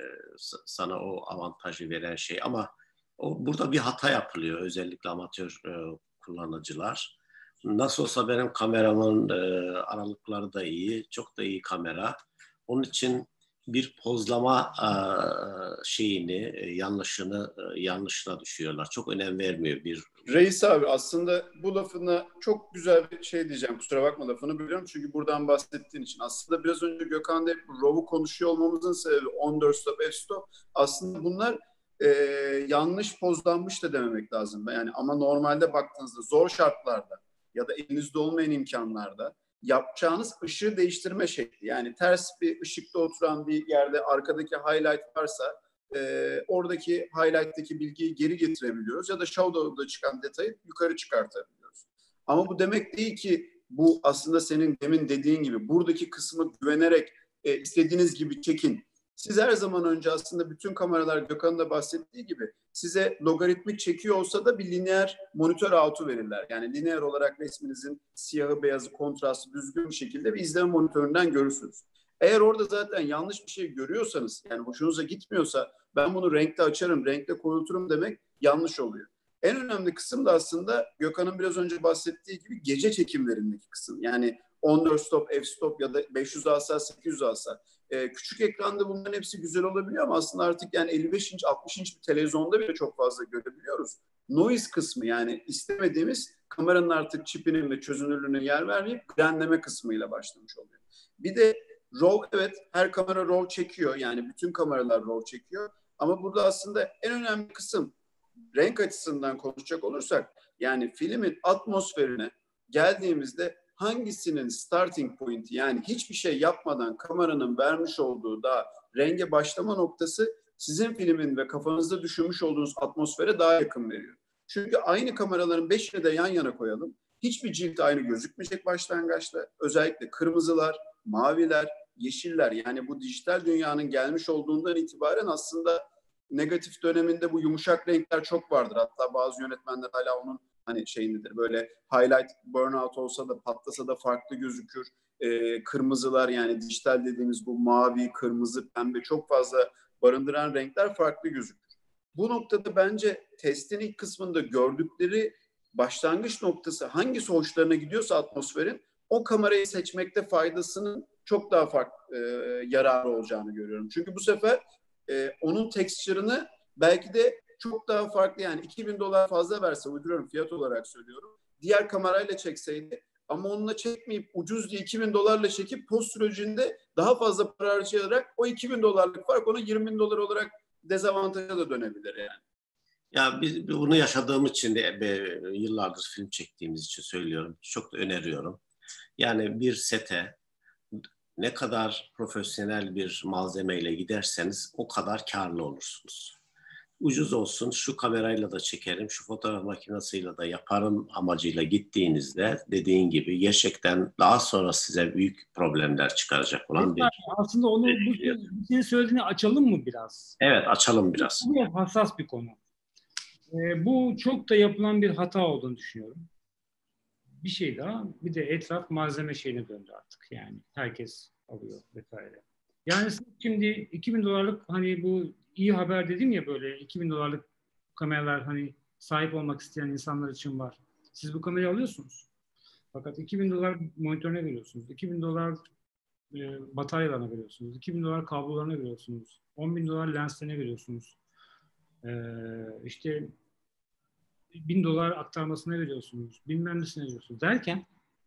sana o avantajı veren şey. Ama o, burada bir hata yapılıyor, özellikle amatör e, kullanıcılar. Nasıl olsa benim kameramın e, aralıkları da iyi, çok da iyi kamera. Onun için bir pozlama e, şeyini, e, yanlışını e, yanlışına düşüyorlar. Çok önem vermiyor bir. Reis abi, aslında bu lafına çok güzel bir şey diyeceğim. Kusura bakma, lafını biliyorum çünkü buradan bahsettiğin için. Aslında biraz önce Gökhan'da hep R A W'u konuşuyor olmamızın sebebi on dört stop, f-stop. Aslında bunlar e, yanlış pozlanmış da dememek lazım. Yani ama normalde baktığınızda zor şartlarda ya da elinizde olmayan imkanlarda yapacağınız ışığı değiştirme şekli. Yani ters bir ışıkta oturan bir yerde arkadaki highlight varsa e, oradaki highlight'taki bilgiyi geri getirebiliyoruz ya da shadow'da çıkan detayı yukarı çıkartabiliyoruz. Ama bu demek değil ki bu aslında senin demin dediğin gibi buradaki kısmı güvenerek e, istediğiniz gibi çekin. Siz her zaman önce aslında bütün kameralar Gökhan'ın da bahsettiği gibi size logaritmik çekiyor olsa da bir lineer monitör out'u verirler. Yani lineer olarak resminizin siyahı beyazı kontrastı düzgün bir şekilde bir izleme monitöründen görürsünüz. Eğer orada zaten yanlış bir şey görüyorsanız, yani hoşunuza gitmiyorsa ben bunu renkte açarım, renkte koyulturum demek yanlış oluyor. En önemli kısım da aslında Gökhan'ın biraz önce bahsettiği gibi gece çekimlerindeki kısım. Yani on dört stop, f-stop ya da beş yüz alsa, sekiz yüz alsa. Ee, küçük ekranda bunların hepsi güzel olabiliyor ama aslında artık yani elli beş inç, altmış inç bir televizyonda bile çok fazla görebiliyoruz. Noise kısmı, yani istemediğimiz kameranın artık çipinin ve çözünürlüğüne yer vermeyip grenleme kısmıyla başlamış oluyor. Bir de RAW, evet her kamera RAW çekiyor, yani bütün kameralar RAW çekiyor ama burada aslında en önemli kısım renk açısından konuşacak olursak, yani filmin atmosferine geldiğimizde hangisinin starting point'i, yani hiçbir şey yapmadan kameranın vermiş olduğu da renge başlama noktası sizin filmin ve kafanızda düşünmüş olduğunuz atmosfere daha yakın veriyor. Çünkü aynı kameraların beşini de yan yana koyalım. Hiçbir cilt aynı gözükmeyecek başlangıçta. Özellikle kırmızılar, maviler, yeşiller, yani bu dijital dünyanın gelmiş olduğundan itibaren aslında negatif döneminde bu yumuşak renkler çok vardır. Hatta bazı yönetmenler hala onun hani şeyindedir. Böyle highlight burnout olsa da patlasa da farklı gözükür. Ee, kırmızılar, yani dijital dediğimiz bu mavi, kırmızı, pembe çok fazla barındıran renkler farklı gözükür. Bu noktada bence testin ilk kısmında gördükleri başlangıç noktası hangisi hoşlarına gidiyorsa atmosferin, o kamerayı seçmekte faydasının çok daha farklı e, yararı olacağını görüyorum. Çünkü bu sefer e, onun texture'ını belki de çok daha farklı, yani iki bin dolar fazla verse, uyduruyorum fiyat olarak söylüyorum, diğer kamerayla çekseydi ama onunla çekmeyip ucuz diye iki bin dolarla çekip post sürecinde daha fazla para harcayarak o iki bin dolarlık fark ona yirmi bin dolar olarak dezavantaja da dönebilir yani. Ya biz bunu yaşadığım için de be, yıllardır film çektiğimiz için söylüyorum. Çok da öneriyorum. Yani bir sete ne kadar profesyonel bir malzemeyle giderseniz o kadar karlı olursunuz. ucuz olsun, şu kamerayla da çekerim, şu fotoğraf makinesiyle de yaparım amacıyla gittiğinizde dediğin gibi gerçekten daha sonra size büyük problemler çıkaracak olan Peki, bir aslında onu bu, şey. bu senin söylediğini açalım mı biraz? Evet, açalım biraz. Bu hassas bir konu. Ee, bu çok da yapılan bir hata olduğunu düşünüyorum. Bir şey daha, bir de etraf malzeme şeyine döndü artık. Yani herkes alıyor vesaire. Yani siz şimdi iki bin dolarlık hani bu iyi haber dedim ya, böyle iki bin dolarlık kameralar hani sahip olmak isteyen insanlar için var. Siz bu kamerayı alıyorsunuz. Fakat iki bin dolar monitörüne veriyorsunuz. iki bin dolar e, bataryalarına veriyorsunuz. iki bin dolar kablolarına veriyorsunuz. on bin dolar lenslerine veriyorsunuz. E, işte bin dolar aktarmasına veriyorsunuz. Bilmem nesine veriyorsunuz. Derken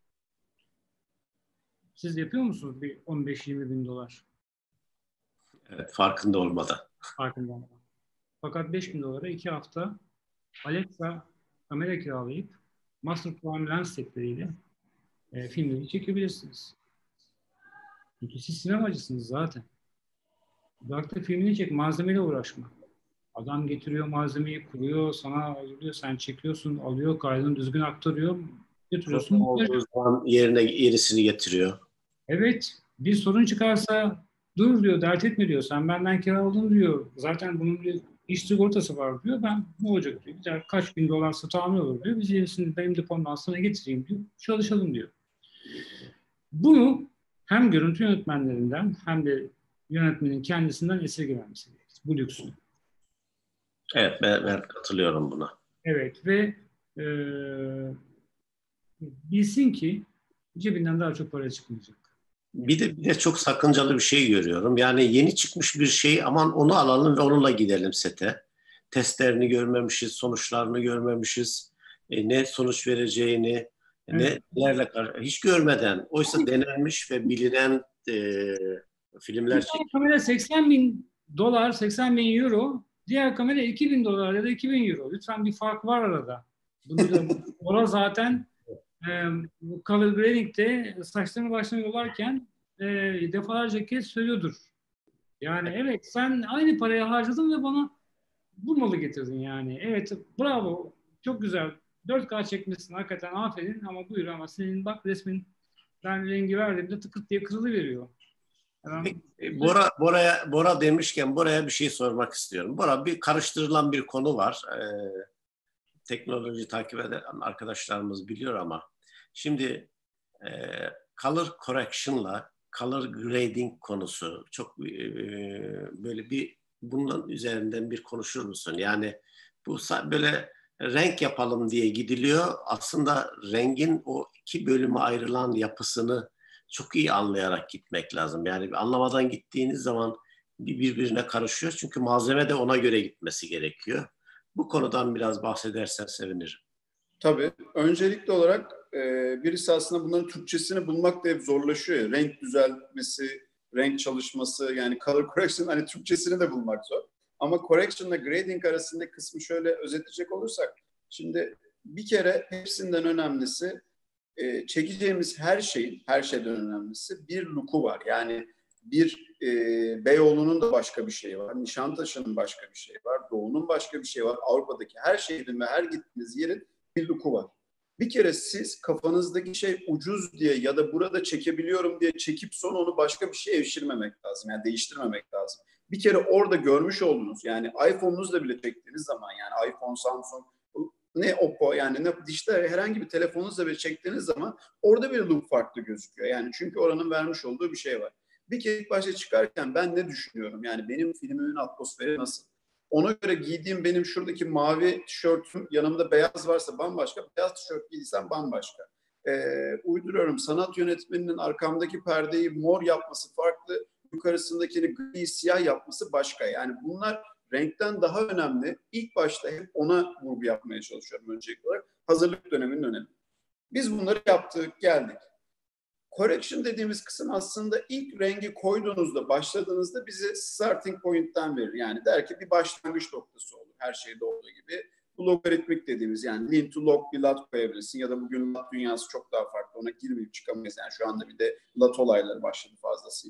siz yapıyor musunuz bir on beş yirmi bin dolar Evet, farkında olmadan. farkında olmadan? Fakat beş bin dolara iki hafta Alexa kamera kiralayıp Master Prime lens setleriyle e, filmleri çekebilirsiniz. Çünkü siz sinemacısınız zaten. Bırak da filmini çek, malzemeyle uğraşma. Adam getiriyor malzemeyi, kuruyor, sana alıyor, sen çekiyorsun, alıyor, kaydını düzgün aktarıyor, götürüyorsun. Olduğu zaman yerine yerisini getiriyor. Evet, bir sorun çıkarsa dur diyor, dert etme diyor. Sen benden kiraladın diyor. Zaten bunun bir iş sigortası var diyor. Ben ne olacak diyor. Güzel, kaç bin dolarsa tamir olur diyor. Biz yenisini benim depomdan sana getireyim diyor. Çalışalım diyor. Bunu hem görüntü yönetmenlerinden hem de yönetmenin kendisinden esirgememesi gerekir. Bu lüksü. Evet, ben, ben katılıyorum buna. Evet ve e, bilsin ki cebinden daha çok para çıkmayacak. Bir de, bir de çok sakıncalı bir şey görüyorum. Yani yeni çıkmış bir şey, aman onu alalım ve onunla gidelim sete. Testlerini görmemişiz, sonuçlarını görmemişiz. E, ne sonuç vereceğini, e, Evet. ne nelerle hiç görmeden. Oysa denenmiş ve bilinen e, filmler Bir tane çekilmiş. kamera seksen bin dolar, seksen bin euro. Diğer kamera iki bin dolar ya da iki bin euro. Lütfen, bir fark var arada. Bunu da Bora zaten e, color grading'de saçlarını başına yolarken e, defalarca kez söylüyordur. Yani evet, sen aynı parayı harcadın ve bana bu malı getirdin yani. Evet, bravo, çok güzel. dört K çekmişsin hakikaten, aferin, ama buyur, ama senin bak resmin, ben rengi verdiğimde tıkıt diye kırılıveriyor. Yani, Peki, Bora, Bora'ya, Bora demişken Bora'ya bir şey sormak istiyorum. Bora, bir karıştırılan bir konu var. Ee, teknoloji takip eden arkadaşlarımız biliyor ama şimdi e, color correction'la color grading konusu çok e, böyle bir bunun üzerinden bir konuşur musun? Yani bu böyle renk yapalım diye gidiliyor. Aslında rengin o iki bölüme ayrılan yapısını çok iyi anlayarak gitmek lazım. Yani anlamadan gittiğiniz zaman birbirine karışıyor. Çünkü malzeme de ona göre gitmesi gerekiyor. Bu konudan biraz bahsedersen sevinirim. Tabii. Öncelikli olarak e, birisi aslında bunların Türkçesini bulmak da hep zorlaşıyor ya. Renk düzeltmesi, renk çalışması, yani color correction, hani Türkçesini de bulmak zor. Ama correction ile grading arasındaki kısmı şöyle özetleyecek olursak, şimdi bir kere hepsinden önemlisi, e, çekeceğimiz her şeyin, her şeyden önemlisi bir look'u var. Yani bir e, Beyoğlu'nun da başka bir şeyi var, Nişantaşı'nın başka bir şeyi var, Doğu'nun başka bir şeyi var, Avrupa'daki her şehrin ve her gittiğiniz yerin bir look'u var. Bir kere siz kafanızdaki şey ucuz diye ya da burada çekebiliyorum diye çekip sonra onu başka bir şeye evşirmemek lazım. Yani değiştirmemek lazım. Bir kere orada görmüş olduğunuz, yani iPhone'unuzla bile çektiğiniz zaman, yani iPhone, Samsung, ne Oppo, yani ne dijital herhangi bir telefonunuzla bile çektiğiniz zaman orada bir look farklı gözüküyor. Yani çünkü oranın vermiş olduğu bir şey var. Bir kere ilk başta çıkarken ben ne düşünüyorum? Yani benim filmimin atmosferi nasıl? Ona göre giydiğim, benim şuradaki mavi tişörtüm, yanımda beyaz varsa bambaşka, beyaz tişört giydiysem bambaşka. Ee, uyduruyorum, sanat yönetmeninin arkamdaki perdeyi mor yapması farklı, yukarısındakini gri siyah yapması başka. Yani bunlar renkten daha önemli. İlk başta hep ona vurgu yapmaya çalışıyorum öncelikli olarak. Hazırlık döneminin önemi. Biz bunları yaptık, geldik. Correction dediğimiz kısım aslında ilk rengi koyduğunuzda, başladığınızda bize starting point'ten verir. Yani der ki bir başlangıç noktası olur. Her şeyde olduğu gibi. Bu logaritmik dediğimiz, yani lean to log bir lat koyabilirsin ya da bugün lat dünyası çok daha farklı. Ona girmeyip çıkamayız. Yani şu anda bir de lat olayları başladı fazlasıyla.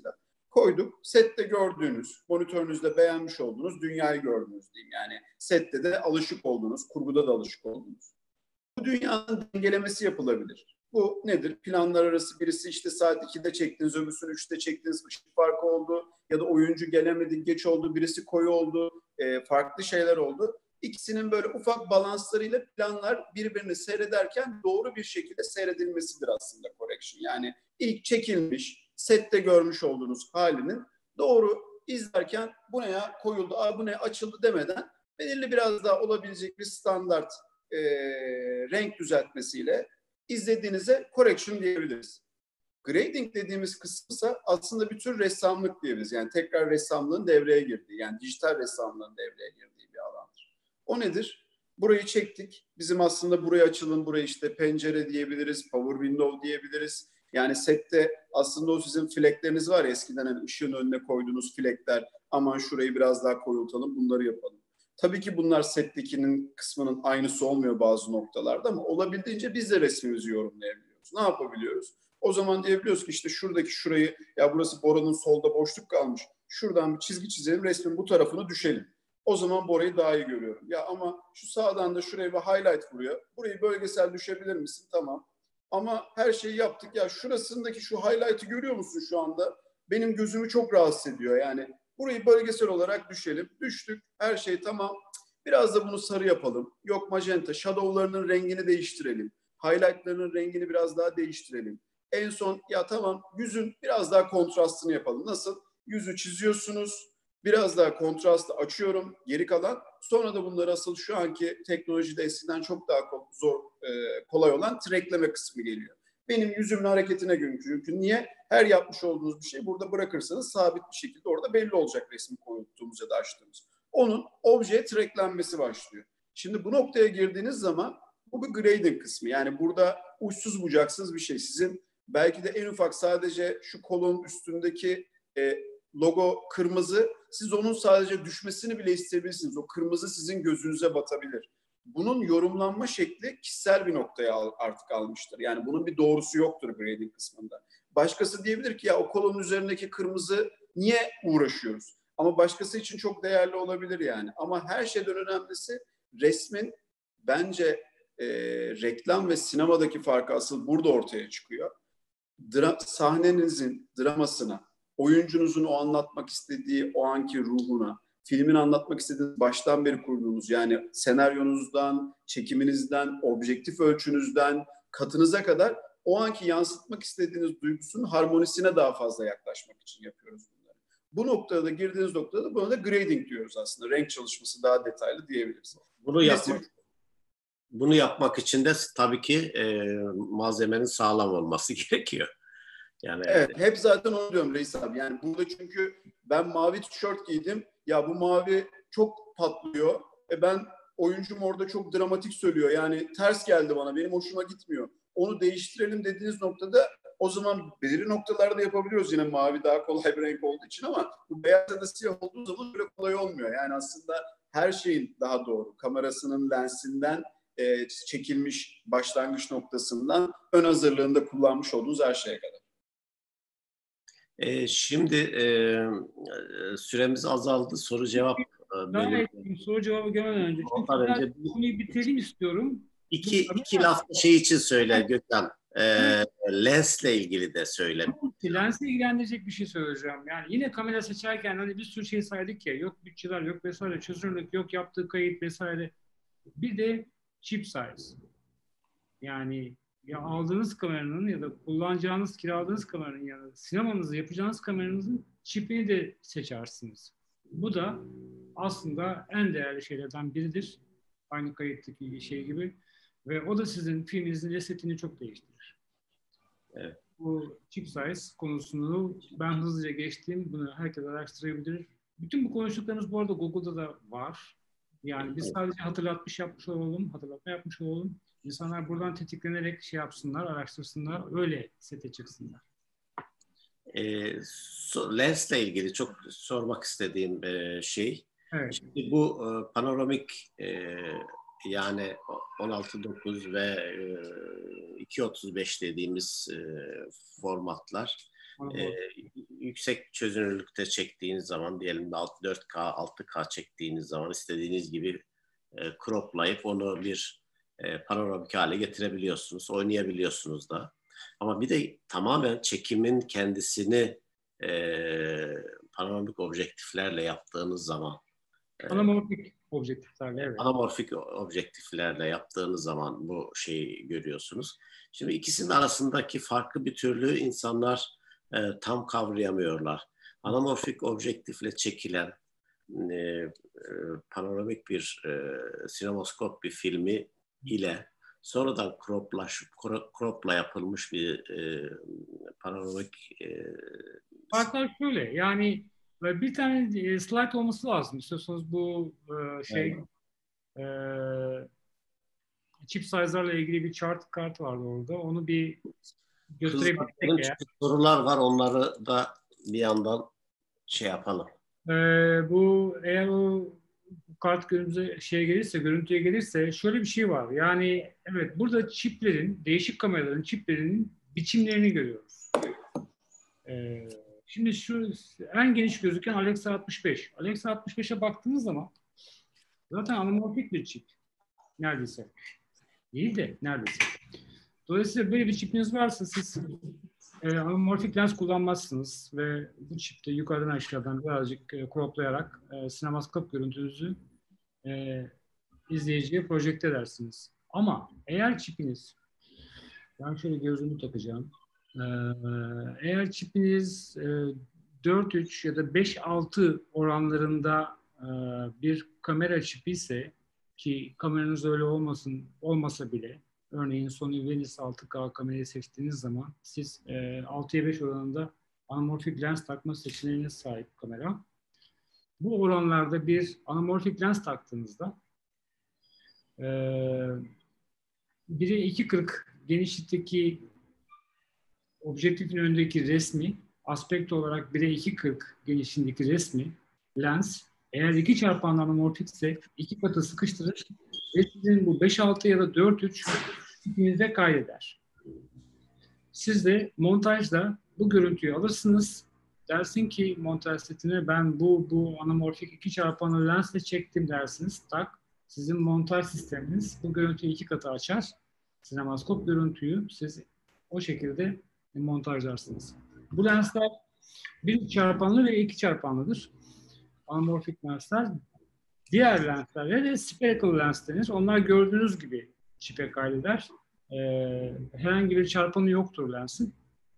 koyduk. Sette gördüğünüz, monitörünüzde beğenmiş olduğunuz dünyayı gördünüz diyeyim. Yani sette de alışık olduğunuz, kurguda da alışık olduğunuz. Bu dünyanın dengelemesi yapılabilir. Bu nedir? Planlar arası birisi işte saat ikide çektiniz, öbürsünü üçte çektiniz, ışık farkı oldu ya da oyuncu gelemedi, geç oldu, birisi koyu oldu, e, farklı şeyler oldu. İkisinin böyle ufak balanslarıyla planlar birbirini seyrederken doğru bir şekilde seyredilmesidir aslında correction. Yani ilk çekilmiş, sette görmüş olduğunuz halinin doğru izlerken bu ne ya koyuldu, Aa, bu ne açıldı demeden belirli biraz daha olabilecek bir standart e, renk düzeltmesiyle izlediğinize correction diyebiliriz. Grading dediğimiz kısımsa aslında bir tür ressamlık diyebiliriz. Yani tekrar ressamlığın devreye girdiği, yani dijital ressamlığın devreye girdiği bir alandır. O nedir? Burayı çektik. Bizim aslında buraya açılın, buraya işte pencere diyebiliriz, power window diyebiliriz. Yani sette aslında o sizin flekleriniz var ya, eskiden hani ışığın önüne koyduğunuz flekler, aman şurayı biraz daha koyultalım, bunları yapalım. Tabii ki bunlar settekinin kısmının aynısı olmuyor bazı noktalarda ama olabildiğince biz de resmimizi yorumlayabiliyoruz. Ne yapabiliyoruz? O zaman diyebiliyoruz ki işte şuradaki şurayı, ya burası boranın solda boşluk kalmış, şuradan bir çizgi çizelim, resmin bu tarafını düşelim. O zaman Bora'yı daha iyi görüyorum. Ya ama şu sağdan da şuraya bir highlight vuruyor. Burayı bölgesel düşebilir misin? Tamam. Ama her şeyi yaptık. Ya şurasındaki şu highlight'ı görüyor musun şu anda? Benim gözümü çok rahatsız ediyor. Yani burayı bölgesel olarak düşelim. Düştük. Her şey tamam. Biraz da bunu sarı yapalım. Yok magenta. Shadow'larının rengini değiştirelim. Highlight'larının rengini biraz daha değiştirelim. En son ya tamam yüzün biraz daha kontrastını yapalım. Nasıl? Yüzü çiziyorsunuz. Biraz daha kontrastı açıyorum, geri kalan. Sonra da bunları asıl şu anki teknolojide eskiden çok daha zor, e, kolay olan trackleme kısmı geliyor. Benim yüzümün hareketine göre, çünkü niye? Her yapmış olduğunuz bir şey burada bırakırsanız sabit bir şekilde orada belli olacak resmi koyduğumuz ya da açtığımız. Onun objeye tracklenmesi başlıyor. Şimdi bu noktaya girdiğiniz zaman bu bir grading kısmı. Yani burada uçsuz bucaksız bir şey. Sizin belki de en ufak sadece şu kolun üstündeki e, logo kırmızı, siz onun sadece düşmesini bile isteyebilirsiniz. O kırmızı sizin gözünüze batabilir. Bunun yorumlanma şekli kişisel bir noktaya artık almıştır. Yani bunun bir doğrusu yoktur grading kısmında. Başkası diyebilir ki ya o kolonun üzerindeki kırmızı niye uğraşıyoruz? Ama başkası için çok değerli olabilir yani. Ama her şeyden önemlisi resmin bence e, reklam ve sinemadaki farkı asıl burada ortaya çıkıyor. Dra- sahnenizin dramasına, oyuncunuzun o anlatmak istediği o anki ruhuna, filmin anlatmak istediğiniz baştan beri kurduğunuz yani senaryonuzdan, çekiminizden, objektif ölçünüzden, katınıza kadar o anki yansıtmak istediğiniz duygusunun harmonisine daha fazla yaklaşmak için yapıyoruz bunları. Bu noktada da girdiğiniz noktada da buna da grading diyoruz aslında. Renk çalışması daha detaylı diyebiliriz. Bunu yapmak, bunu yapmak için de tabii ki e, malzemenin sağlam olması gerekiyor. Yani evet, hep zaten onu diyorum Reis abi. Yani burada çünkü ben mavi tişört giydim. Ya bu mavi çok patlıyor. E ben oyuncum orada çok dramatik söylüyor. Yani ters geldi bana. Benim hoşuma gitmiyor. Onu değiştirelim dediğiniz noktada o zaman belirli noktalarda yapabiliyoruz. Yine mavi daha kolay bir renk olduğu için ama bu beyaz ya da siyah olduğu zaman böyle kolay olmuyor. Yani aslında her şeyin daha doğru. Kamerasının lensinden e, çekilmiş başlangıç noktasından ön hazırlığında kullanmış olduğunuz her şeye kadar. E, şimdi e, süremiz azaldı. Soru cevap bölümü. Ben soru cevabı gelmeden önce. Çünkü ben önce konuyu bitireyim istiyorum. İki, iki laf şey için söyle Gökhan. E, lensle ilgili de söyle. Lensle ilgilendirecek bir şey söyleyeceğim. Yani yine kamera seçerken hani bir sürü şey saydık ya. Yok bütçeler, yok vesaire, çözünürlük, yok yaptığı kayıt vesaire. Bir de chip size. Yani ya aldığınız kameranın ya da kullanacağınız, kiraladığınız kameranın ya da sinemanızı yapacağınız kameranızın çipini de seçersiniz. Bu da aslında en değerli şeylerden biridir. Aynı kayıttaki şey gibi. Ve o da sizin filminizin resetini çok değiştirir. Evet. Bu chip size konusunu ben hızlıca geçtim. Bunu herkes araştırabilir. Bütün bu konuştuklarımız bu arada Google'da da var. Yani biz sadece hatırlatmış yapmış olalım, hatırlatma yapmış olalım. İnsanlar buradan tetiklenerek şey yapsınlar, araştırsınlar, öyle sete çıksınlar. E, so, lensle ilgili çok sormak istediğim e, şey. Evet. Şimdi bu e, panoramik e, yani on altı dokuz ve e, iki otuz beş dediğimiz e, formatlar e, yüksek çözünürlükte çektiğiniz zaman, diyelim de dört K, altı K çektiğiniz zaman istediğiniz gibi e, croplayıp onu bir e, panoramik hale getirebiliyorsunuz, oynayabiliyorsunuz da. Ama bir de tamamen çekimin kendisini e, panoramik objektiflerle yaptığınız zaman, e, Anamorfik objektiflerle, evet. Anamorfik objektiflerle yaptığınız zaman bu şeyi görüyorsunuz. Şimdi ikisinin arasındaki farkı bir türlü insanlar e, tam kavrayamıyorlar. Anamorfik objektifle çekilen e, e, panoramik bir e, sinemaskop bir filmi ile sonradan cropla, cropla yapılmış bir e, panoramik e, Farklar şöyle, yani bir tane e, slide olması lazım. İstiyorsanız bu e, şey evet. e, chip size'larla ilgili bir chart kart vardı orada. Onu bir gösterebilirsek eğer. Sorular var, onları da bir yandan şey yapalım. E, bu eğer o kart görüntüye şey gelirse, görüntüye gelirse şöyle bir şey var. Yani evet, burada çiplerin, değişik kameraların çiplerinin biçimlerini görüyoruz. Ee, şimdi şu en geniş gözüken Alexa altmış beş. Alexa altmış beşe baktığınız zaman zaten anamorfik bir çip. Neredeyse. Değil de neredeyse. Dolayısıyla böyle bir çipiniz varsa siz e, anamorfik lens kullanmazsınız ve bu çipte yukarıdan aşağıdan birazcık e, croplayarak e, sinemaskop görüntünüzü e, izleyiciye projekte edersiniz. Ama eğer çipiniz, ben şöyle gözümü takacağım. Ee, eğer çipiniz e, dört üç ya da beş altı oranlarında e, bir kamera çipi ise, ki kameranız öyle olmasın olmasa bile, örneğin Sony Venice altı K kamerayı seçtiğiniz zaman siz e, altıya beş oranında anamorfik lens takma seçeneğine sahip kamera. Bu oranlarda bir anamorfik lens taktığınızda e, biri iki kırk genişlikteki objektifin önündeki resmi, aspekt olarak bire iki kırk genişliğindeki resmi, lens, eğer iki çarpan anamorfik ise iki katı sıkıştırır ve sizin bu beş altı ya da dört üç tipinizde kaydeder. Siz de montajda bu görüntüyü alırsınız. Dersin ki montaj setine, ben bu bu anamorfik iki çarpanlı lensle çektim dersiniz. Tak, sizin montaj sisteminiz bu görüntüyü iki katı açar. Sinemaskop görüntüyü siz o şekilde montajlarsınız. Bu lensler bir çarpanlı ve iki çarpanlıdır. Anamorfik lensler. Diğer lenslere de spherical lens denir. Onlar gördüğünüz gibi çipe kaydeder. Ee, herhangi bir çarpanı yoktur lensin.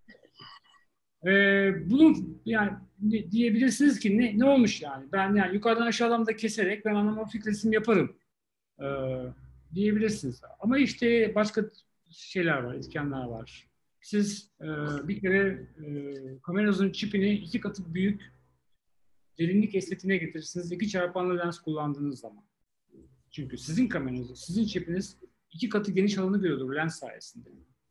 Ee, bunu yani diyebilirsiniz ki ne, ne olmuş yani? Ben yani yukarıdan aşağıdan da keserek ben anamorfik resim yaparım ee, diyebilirsiniz. Ama işte başka şeyler var, etkenler var. Siz e, bir kere e, kameranızın çipini iki katı büyük derinlik estetiğine getirirsiniz iki çarpanlı lens kullandığınız zaman. Çünkü sizin kameranız, sizin çipiniz iki katı geniş alanı görüyordur lens sayesinde.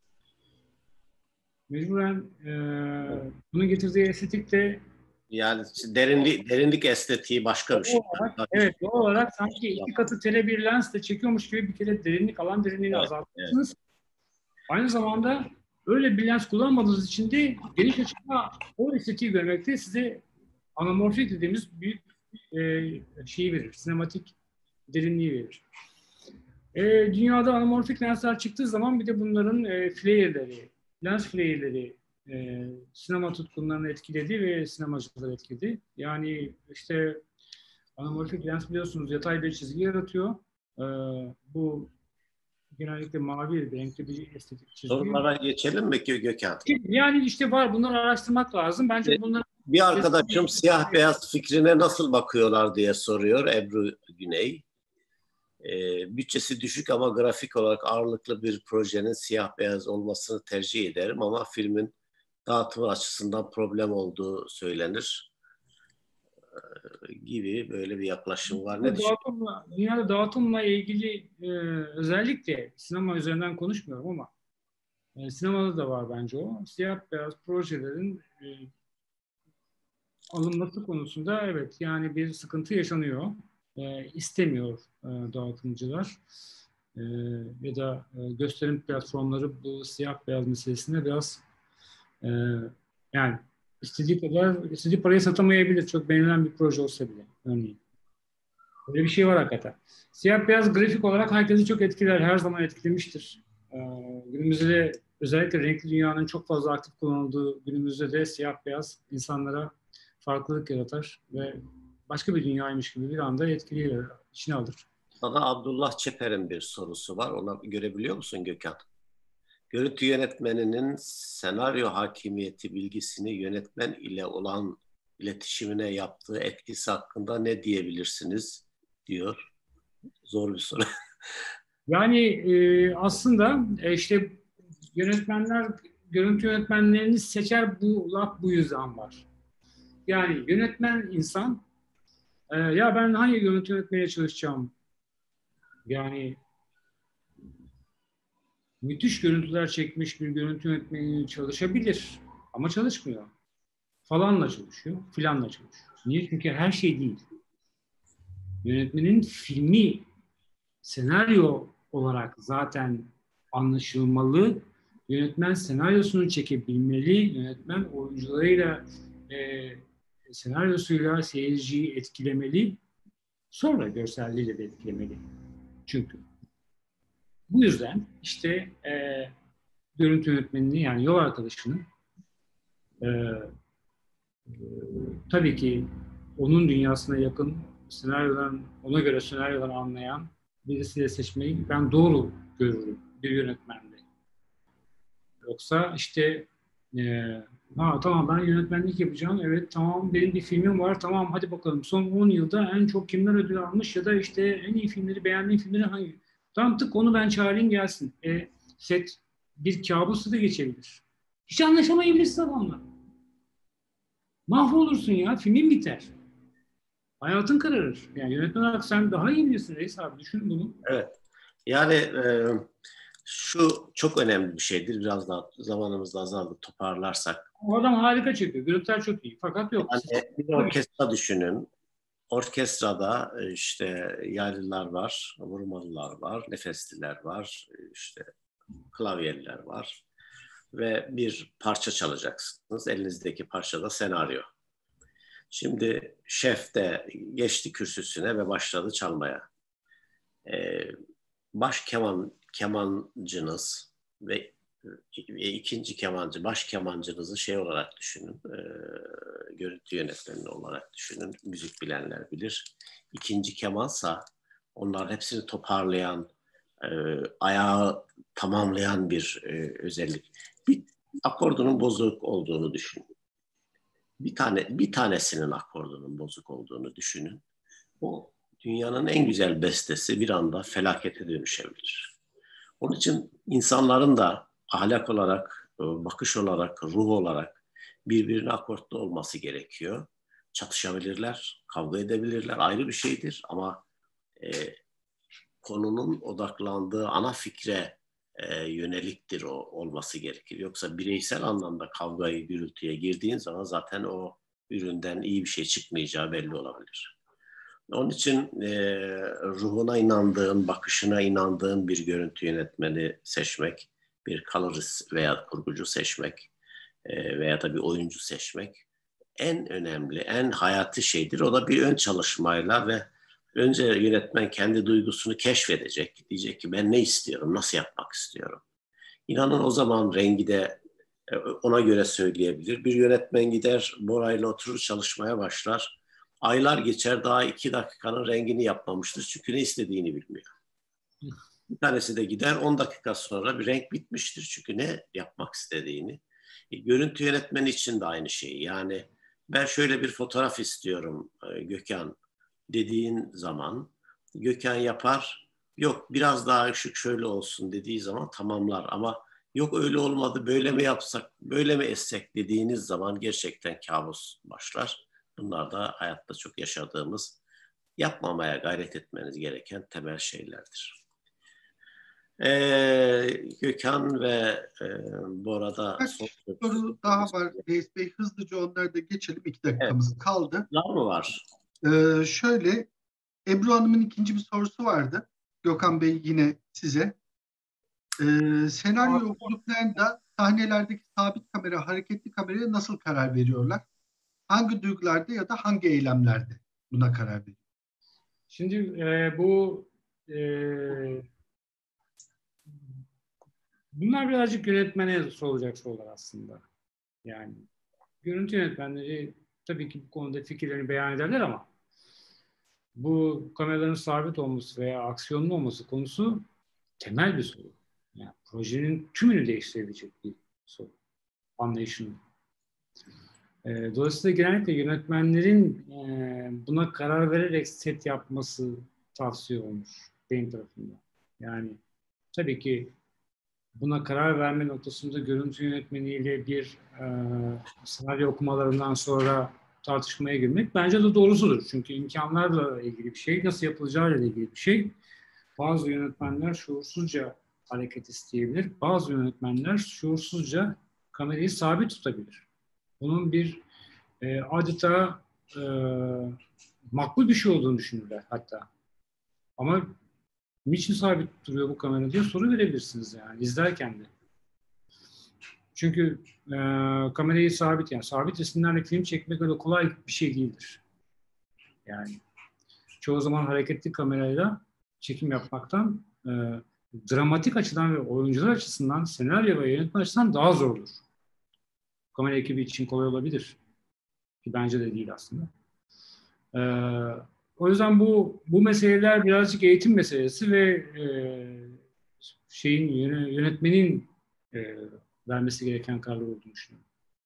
Mecburen e, bunun getirdiği estetik de yani derinlik, derinlik estetiği başka bir şey. Olarak, evet, doğal olarak sanki iki katı tele bir lensle çekiyormuş gibi bir kere derinlik, alan derinliğini evet, azaltırsınız. Evet. Aynı zamanda öyle bir lens kullanmadığınız için de geniş açıda o estetiği görmekte size anamorfik dediğimiz büyük e, şeyi verir, sinematik derinliği verir. E, dünyada anamorfik lensler çıktığı zaman bir de bunların e, flare'leri, lens flare'leri e, sinema tutkunlarını etkiledi ve sinemacıları etkiledi. Yani işte anamorfik lens biliyorsunuz yatay bir çizgi yaratıyor. E, bu genellikle mavi renkli bir estetik çizgi. Sorulara geçelim mi ki Gökhan? Yani işte var, bunları araştırmak lazım. Bence bunlar... Bir arkadaşım siyah beyaz fikrine nasıl bakıyorlar diye soruyor, Ebru Güney. Ee, bütçesi düşük ama grafik olarak ağırlıklı bir projenin siyah beyaz olmasını tercih ederim ama filmin dağıtımı açısından problem olduğu söylenir ee, gibi böyle bir yaklaşım var. Ne dağıtımla, dünyada dağıtımla ilgili e, özellikle sinema üzerinden konuşmuyorum ama e, sinemada da var bence o. Siyah beyaz projelerin e, alınması konusunda evet yani bir sıkıntı yaşanıyor. E, istemiyor e, dağıtımcılar e, ya da e, gösterim platformları bu siyah beyaz meselesine biraz e, yani istediği kadar, istediği parayı satamayabilir. Çok beğenilen bir proje olsa bile. Örneğin. Böyle bir şey var hakikaten. Siyah beyaz grafik olarak herkesi çok etkiler. Her zaman etkilemiştir. Ee, günümüzde de özellikle renkli dünyanın çok fazla aktif kullanıldığı günümüzde de siyah beyaz insanlara farklılık yaratar ve başka bir dünyaymış gibi bir anda etkiliyor, içine alır. Sana Abdullah Çeper'in bir sorusu var. Onu görebiliyor musun Gökhan? Görüntü yönetmeninin senaryo hakimiyeti bilgisini yönetmen ile olan iletişimine yaptığı etkisi hakkında ne diyebilirsiniz diyor. Zor bir soru. Yani e, aslında e, işte yönetmenler, görüntü yönetmenlerini seçer, bu laf bu yüzden var. Yani yönetmen insan, e, ya ben hangi görüntü yönetmeye çalışacağım? Yani müthiş görüntüler çekmiş bir görüntü yönetmeni çalışabilir ama çalışmıyor. Falanla çalışıyor, filanla çalışıyor. Niye? Çünkü her şey değil. Yönetmenin filmi senaryo olarak zaten anlaşılmalı. Yönetmen senaryosunu çekebilmeli. Yönetmen oyuncularıyla, e, senaryosuyla seyirciyi etkilemeli. Sonra görselliğiyle de etkilemeli. Çünkü bu yüzden işte e, görüntü yönetmenini, yani yol arkadaşını e, e, tabii ki onun dünyasına yakın senaryodan, ona göre senaryoları anlayan birisiyle seçmeyi ben doğru görürüm bir yönetmende. Yoksa işte e, ha tamam ben yönetmenlik yapacağım, evet tamam benim bir filmim var, tamam hadi bakalım son on yılda en çok kimler ödül almış ya da işte en iyi filmleri, beğendiğim filmleri hangi? Tamam tık onu ben çağırayım gelsin. E, set bir kabusu da geçebilir. Hiç anlaşamayabilirsin adamla. Mahvolursun ya, filmin biter. Hayatın kararır. Yani yönetmen olarak sen daha iyi bilirsin Reis abi. Düşün bunu. Evet. Yani e, şu çok önemli bir şeydir. Biraz daha zamanımız azaldı, toparlarsak. O adam harika çekiyor. Görüntüler çok iyi. Fakat yok. Yani bir orkestra düşünün. Orkestrada işte yaylılar var, vurmalılar var, nefesliler var, işte klavyeliler var ve bir parça çalacaksınız. Elinizdeki parça da senaryo. Şimdi şef de geçti kürsüsüne ve başladı çalmaya. Ee, baş keman kemancınız ve, ve ikinci kemancı, baş kemancınızı şey olarak düşünün, e, görüntü yönetmeni olarak düşünün. Müzik bilenler bilir. İkinci kemansa onların hepsini toparlayan, e, ayağı tamamlayan bir e, özellik. Bir akordunun bozuk olduğunu düşünün. Bir tane bir tanesinin akordunun bozuk olduğunu düşünün. O dünyanın en güzel bestesi bir anda felakete dönüşebilir. Onun için insanların da ahlak olarak, bakış olarak, ruh olarak birbirine akortlu olması gerekiyor. Çatışabilirler, kavga edebilirler, ayrı bir şeydir ama e, konunun odaklandığı ana fikre e, yöneliktir o olması gerekir. Yoksa bireysel anlamda kavgayı, gürültüye girdiğin zaman zaten o üründen iyi bir şey çıkmayacağı belli olabilir. Onun için e, ruhuna inandığın, bakışına inandığın bir görüntü yönetmeni seçmek, bir colorist veya kurgucu seçmek e, veya da bir oyuncu seçmek en önemli, en hayati şeydir. O da bir ön çalışmayla ve önce yönetmen kendi duygusunu keşfedecek. Diyecek ki ben ne istiyorum, nasıl yapmak istiyorum. İnanın o zaman rengi de ona göre söyleyebilir. Bir yönetmen gider Bora'yla oturur çalışmaya başlar. Aylar geçer daha iki dakikanın rengini yapmamıştır. Çünkü ne istediğini bilmiyor. Bir tanesi de gider on dakika sonra bir renk bitmiştir. Çünkü ne yapmak istediğini. E, görüntü yönetmeni için de aynı şey. Yani ben şöyle bir fotoğraf istiyorum Gökhan dediğin zaman Gökhan yapar. Yok biraz daha ışık şöyle olsun dediği zaman tamamlar ama yok öyle olmadı böyle mi yapsak böyle mi etsek dediğiniz zaman gerçekten kabus başlar. Bunlar da hayatta çok yaşadığımız, yapmamaya gayret etmeniz gereken temel şeylerdir. Ee, Gökhan ve e, bu arada kaç son soru daha var Reis Bey, hızlıca onları da geçelim, iki dakikamız evet. kaldı. Var mı var? Ee, şöyle Ebru Hanım'ın ikinci bir sorusu vardı. Gökhan Bey yine size. Ee, senaryo okuluklarında sahnelerdeki sabit kamera, hareketli kameraya nasıl karar veriyorlar? Hangi duygularda ya da hangi eylemlerde buna karar veriyor? Şimdi e, bu e, bunlar birazcık yönetmene sorulacak sorular aslında. Yani görüntü yönetmenleri tabii ki bu konuda fikirlerini beyan ederler ama bu kameraların sabit olması veya aksiyonlu olması konusu temel bir soru. Yani projenin tümünü değiştirebilecek bir soru. Anlayışını. E, dolayısıyla genellikle yönetmenlerin e, buna karar vererek set yapması tavsiye olmuş benim tarafından. Yani tabii ki buna karar verme noktasında görüntü yönetmeniyle bir e, senaryo okumalarından sonra tartışmaya girmek bence de doğrusudur. Çünkü imkanlarla ilgili bir şey, nasıl yapılacağıyla ilgili bir şey. Bazı yönetmenler şuursuzca hareket isteyebilir. Bazı yönetmenler şuursuzca kamerayı sabit tutabilir. Bunun bir e, adeta e, makbul bir şey olduğunu düşünürler hatta. Ama niçin sabit duruyor bu kamera diye soru verebilirsiniz yani izlerken de. Çünkü e, kamerayı sabit yani sabit resimlerle film çekmek öyle kolay bir şey değildir. Yani çoğu zaman hareketli kamerayla çekim yapmaktan e, dramatik açıdan ve oyuncular açısından, senaryo ve yönetmen açısından daha zordur. Kamera ekibi için kolay olabilir. Ki bence de değil aslında. E, o yüzden bu bu meseleler birazcık eğitim meselesi ve e, şeyin yönetmenin e, vermesi gereken kararlar olduğunu düşünüyorum.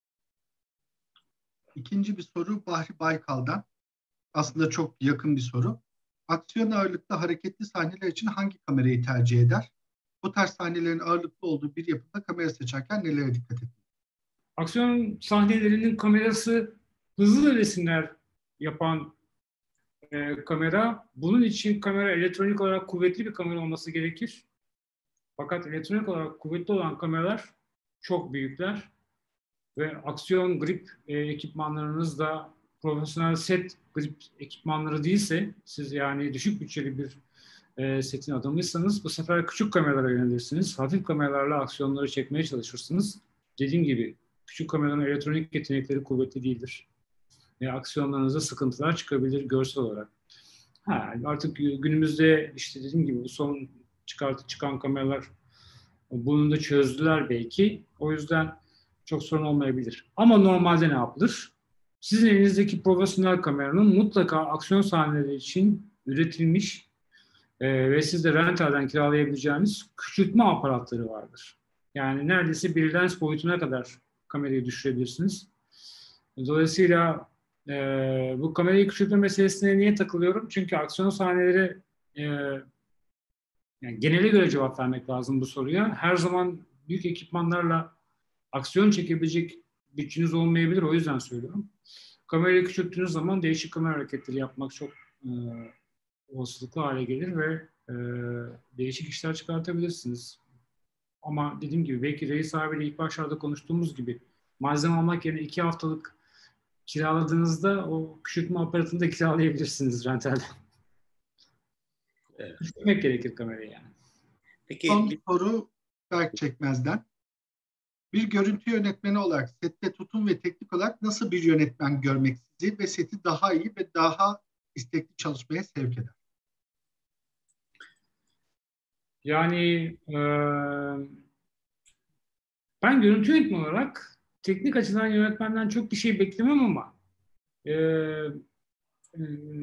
İkinci bir soru Bahri Baykal'dan. Aslında çok yakın bir soru. Aksiyon ağırlıklı hareketli sahneler için hangi kamerayı tercih eder? Bu tarz sahnelerin ağırlıklı olduğu bir yapıda kamera seçerken nelere dikkat edin? Aksiyon sahnelerinin kamerası hızlı resimler yapan e, kamera. Bunun için kamera elektronik olarak kuvvetli bir kamera olması gerekir. Fakat elektronik olarak kuvvetli olan kameralar çok büyükler ve aksiyon grip e, ekipmanlarınız da profesyonel set grip ekipmanları değilse, siz yani düşük bütçeli bir e, setin adamıysanız bu sefer küçük kameralara yönelirsiniz. Hafif kameralarla aksiyonları çekmeye çalışırsınız. Dediğim gibi küçük kameraların elektronik yetenekleri kuvvetli değildir. E, aksiyonlarınızda sıkıntılar çıkabilir görsel olarak. Ha, artık günümüzde işte dediğim gibi bu son çıkartıp çıkan kameralar bunu da çözdüler belki. O yüzden çok sorun olmayabilir. Ama normalde ne yapılır? Sizin elinizdeki profesyonel kameranın mutlaka aksiyon sahneleri için üretilmiş e, ve siz de rentalden kiralayabileceğiniz küçültme aparatları vardır. Yani neredeyse bir lens boyutuna kadar kamerayı düşürebilirsiniz. Dolayısıyla e, bu kamerayı küçültme meselesine niye takılıyorum? Çünkü aksiyon sahneleri e, yani genele göre cevap vermek lazım bu soruya. Her zaman büyük ekipmanlarla aksiyon çekebilecek bütçeniz olmayabilir. O yüzden söylüyorum. Kamerayı küçülttüğünüz zaman değişik kamera hareketleri yapmak çok e, olasılıklı hale gelir ve e, değişik işler çıkartabilirsiniz. Ama dediğim gibi belki Reis abiyle ilk başlarda konuştuğumuz gibi malzeme almak yerine iki haftalık kiraladığınızda o küçültme aparatını da kiralayabilirsiniz rentalden. Evet. Küçültmek gerekir kamerayı yani. Peki Son bir, soru Berk Çekmez'den. Bir görüntü yönetmeni olarak sette tutum ve teknik olarak nasıl bir yönetmen görmek sizi ve seti daha iyi ve daha istekli çalışmaya sevk eder? Yani e, ben görüntü yönetmeni olarak teknik açıdan yönetmenden çok bir şey beklemem ama e, e,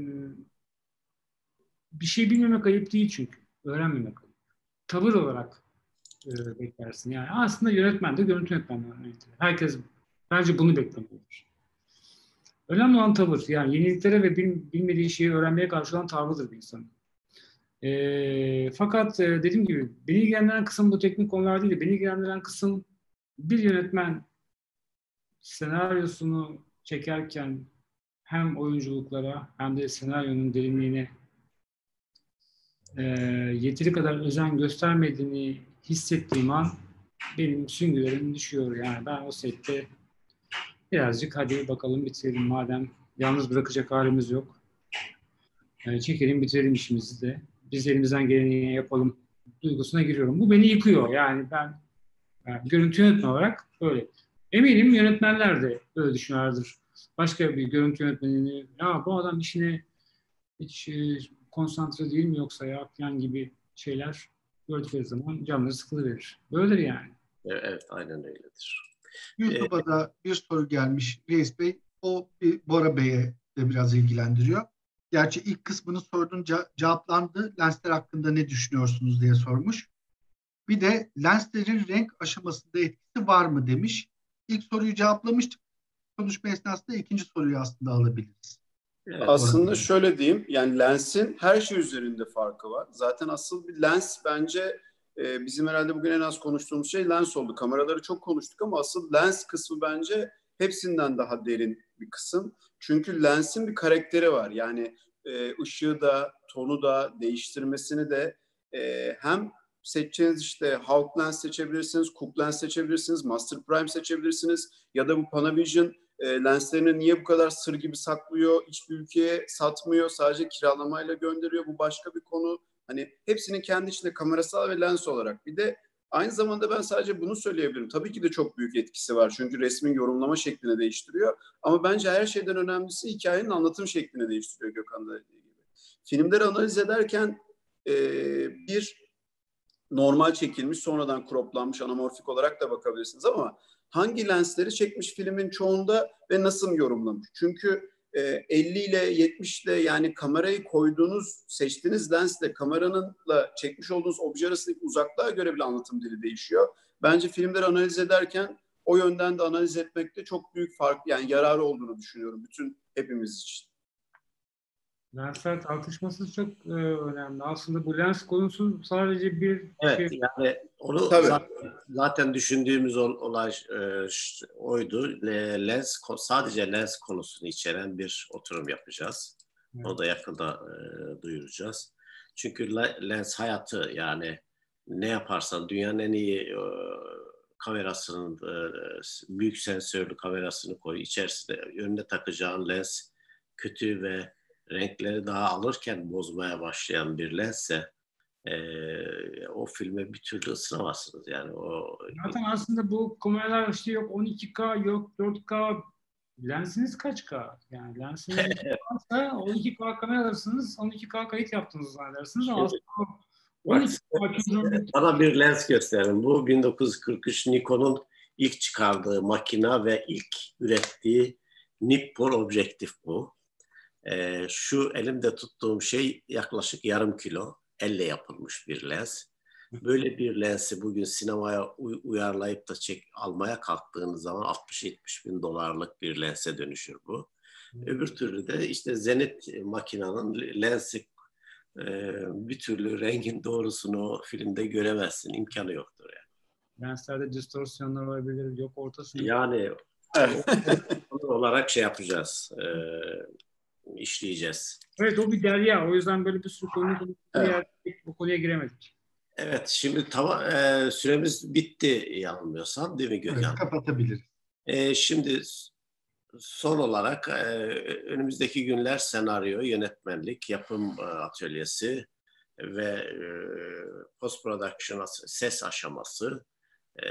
bir şey bilmemek ayıp değil çünkü. Öğrenmemek ayıp. Tavır olarak e, beklersin. Yani aslında yönetmen de görüntü yönetmenliği. Herkes bence bunu beklemelidir. Önemli olan tavır. Yani yeniliklere ve bil, bilmediği şeyi öğrenmeye karşı olan tavrıdır bir insanın. E, fakat e, dediğim gibi beni ilgilendiren kısım bu teknik konular değil de beni ilgilendiren kısım bir yönetmen senaryosunu çekerken hem oyunculuklara hem de senaryonun derinliğine e, yeteri kadar özen göstermediğini hissettiğim an benim süngülerim düşüyor. Yani ben o sette birazcık hadi bakalım bitirelim madem yalnız bırakacak halimiz yok. Yani çekelim bitirelim işimizi de. Biz elimizden geleni yapalım duygusuna giriyorum. Bu beni yıkıyor. Yani ben Yani görüntü yönetmeni olarak böyle. Eminim yönetmenler de öyle düşünüyorlardır. Başka bir görüntü yönetmenini, ya bu adam işine hiç e, konsantre değil mi yoksa ya falan gibi şeyler gördükleri zaman canları sıkılıverir. Böyledir yani. Evet, aynen öyledir. YouTube'a da bir soru gelmiş Reis Bey. O bir Bora Bey'e de biraz ilgilendiriyor. Gerçi ilk kısmını sordun, ce- cevaplandı. Lensler hakkında ne düşünüyorsunuz diye sormuş. Bir de lenslerin renk aşamasında etkisi var mı demiş. İlk soruyu cevaplamıştık. Konuşma esnasında ikinci soruyu aslında alabiliriz. Evet. Aslında şöyle diyeyim, yani lensin her şey üzerinde farkı var. Zaten asıl bir lens bence e, bizim herhalde bugün en az konuştuğumuz şey lens oldu. Kameraları çok konuştuk ama asıl lens kısmı bence hepsinden daha derin bir kısım. Çünkü lensin bir karakteri var. Yani e, ışığı da, tonu da, değiştirmesini de e, hem seçeceğiniz işte Hawk lens seçebilirsiniz, Cooke lens seçebilirsiniz, Master Prime seçebilirsiniz ya da bu Panavision e, lenslerini niye bu kadar sır gibi saklıyor, hiçbir ülkeye satmıyor, sadece kiralamayla gönderiyor. Bu başka bir konu. Hani hepsinin kendi içinde kamerasal ve lens olarak. Bir de aynı zamanda ben sadece bunu söyleyebilirim. Tabii ki de çok büyük etkisi var. Çünkü resmin yorumlama şeklini değiştiriyor. Ama bence her şeyden önemlisi hikayenin anlatım şeklini değiştiriyor Gökhan da dediği gibi. Filmleri analiz ederken e, bir normal çekilmiş, sonradan croplanmış, anamorfik olarak da bakabilirsiniz ama hangi lensleri çekmiş filmin çoğunda ve nasıl yorumlamış? Çünkü e, elli ile yetmiş ile yani kamerayı koyduğunuz, seçtiğiniz lensle kameranınla çekmiş olduğunuz obje arasındaki uzaklığa göre bile anlatım dili değişiyor. Bence filmleri analiz ederken o yönden de analiz etmekte çok büyük fark, yani yararı olduğunu düşünüyorum bütün hepimiz için. Lensler tartışması çok e, önemli. Aslında bu lens konusu sadece bir Evet, şey. yani onu Tabii. zaten, zaten düşündüğümüz ol- olay e, ş- oydu. Le- Lens ko- sadece lens konusunu içeren bir oturum yapacağız. Evet. Onu da yakında e, duyuracağız. Çünkü le- lens hayatı, yani ne yaparsan dünyanın en iyi e, kamerasının e, büyük sensörlü kamerasını koy. İçerisine önüne takacağın lens kötü ve renkleri daha alırken bozmaya başlayan bir lensse Ee, o filme bir türlü ısınamazsınız yani o. Zaten aslında bu kameralar işte yok on iki K yok dört K, lensiniz kaç K? Yani lensiniz iki K varsa on iki K kamera alırsınız, on iki K kayıt yaptığınızı zannedersiniz ama Şimdi, aslında bak, on iki K çözünürlük. bana bir lens gösterin. Bu bin dokuz yüz kırk üç Nikon'un ilk çıkardığı makina ve ilk ürettiği Nippon objektif bu. Ee, şu elimde tuttuğum şey yaklaşık yarım kilo elle yapılmış bir lens. Böyle bir lensi bugün sinemaya uy- uyarlayıp da çek almaya kalktığınız zaman altmış yetmiş bin dolarlık bir lense dönüşür bu. Öbür türlü de işte Zenit makinanın lensi e, bir türlü rengin doğrusunu o filmde göremezsin. İmkanı yoktur yani. Lenslerde distorsiyonlar olabilir, yok ortasında. Yani Evet. o olarak şey yapacağız, e, işleyeceğiz. Evet, o bir derya. O yüzden böyle bir sürü konu konuştuğu Evet. yerde bu konuya giremedik. Evet, şimdi tava, e, süremiz bitti yanılmıyorsam, değil mi Gökhan? Evet, kapatabiliriz. E, şimdi son olarak e, önümüzdeki günler senaryo, yönetmenlik, yapım e, atölyesi ve e, post production, ses aşaması e,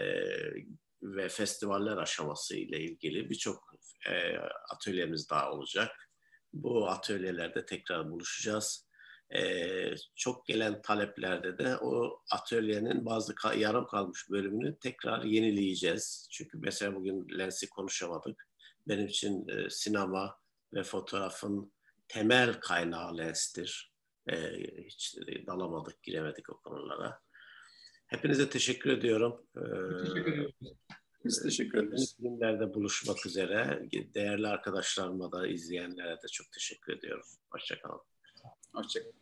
ve festivaller aşaması ile ilgili birçok e, atölyemiz daha olacak. Bu atölyelerde tekrar buluşacağız. Ee, çok gelen taleplerde de o atölyenin bazı ka- yarım kalmış bölümünü tekrar yenileyeceğiz. Çünkü mesela bugün lensi konuşamadık. Benim için e, sinema ve fotoğrafın temel kaynağı lenstir. Ee, hiç dalamadık, giremedik o konulara. Hepinize teşekkür ediyorum. Ee, Teşekkür ederim. Biz teşekkür Yeni ederiz. filmlerde buluşmak üzere. Değerli arkadaşlarıma da, izleyenlere de çok teşekkür ediyorum. Hoşça kalın. Hoşçakalın.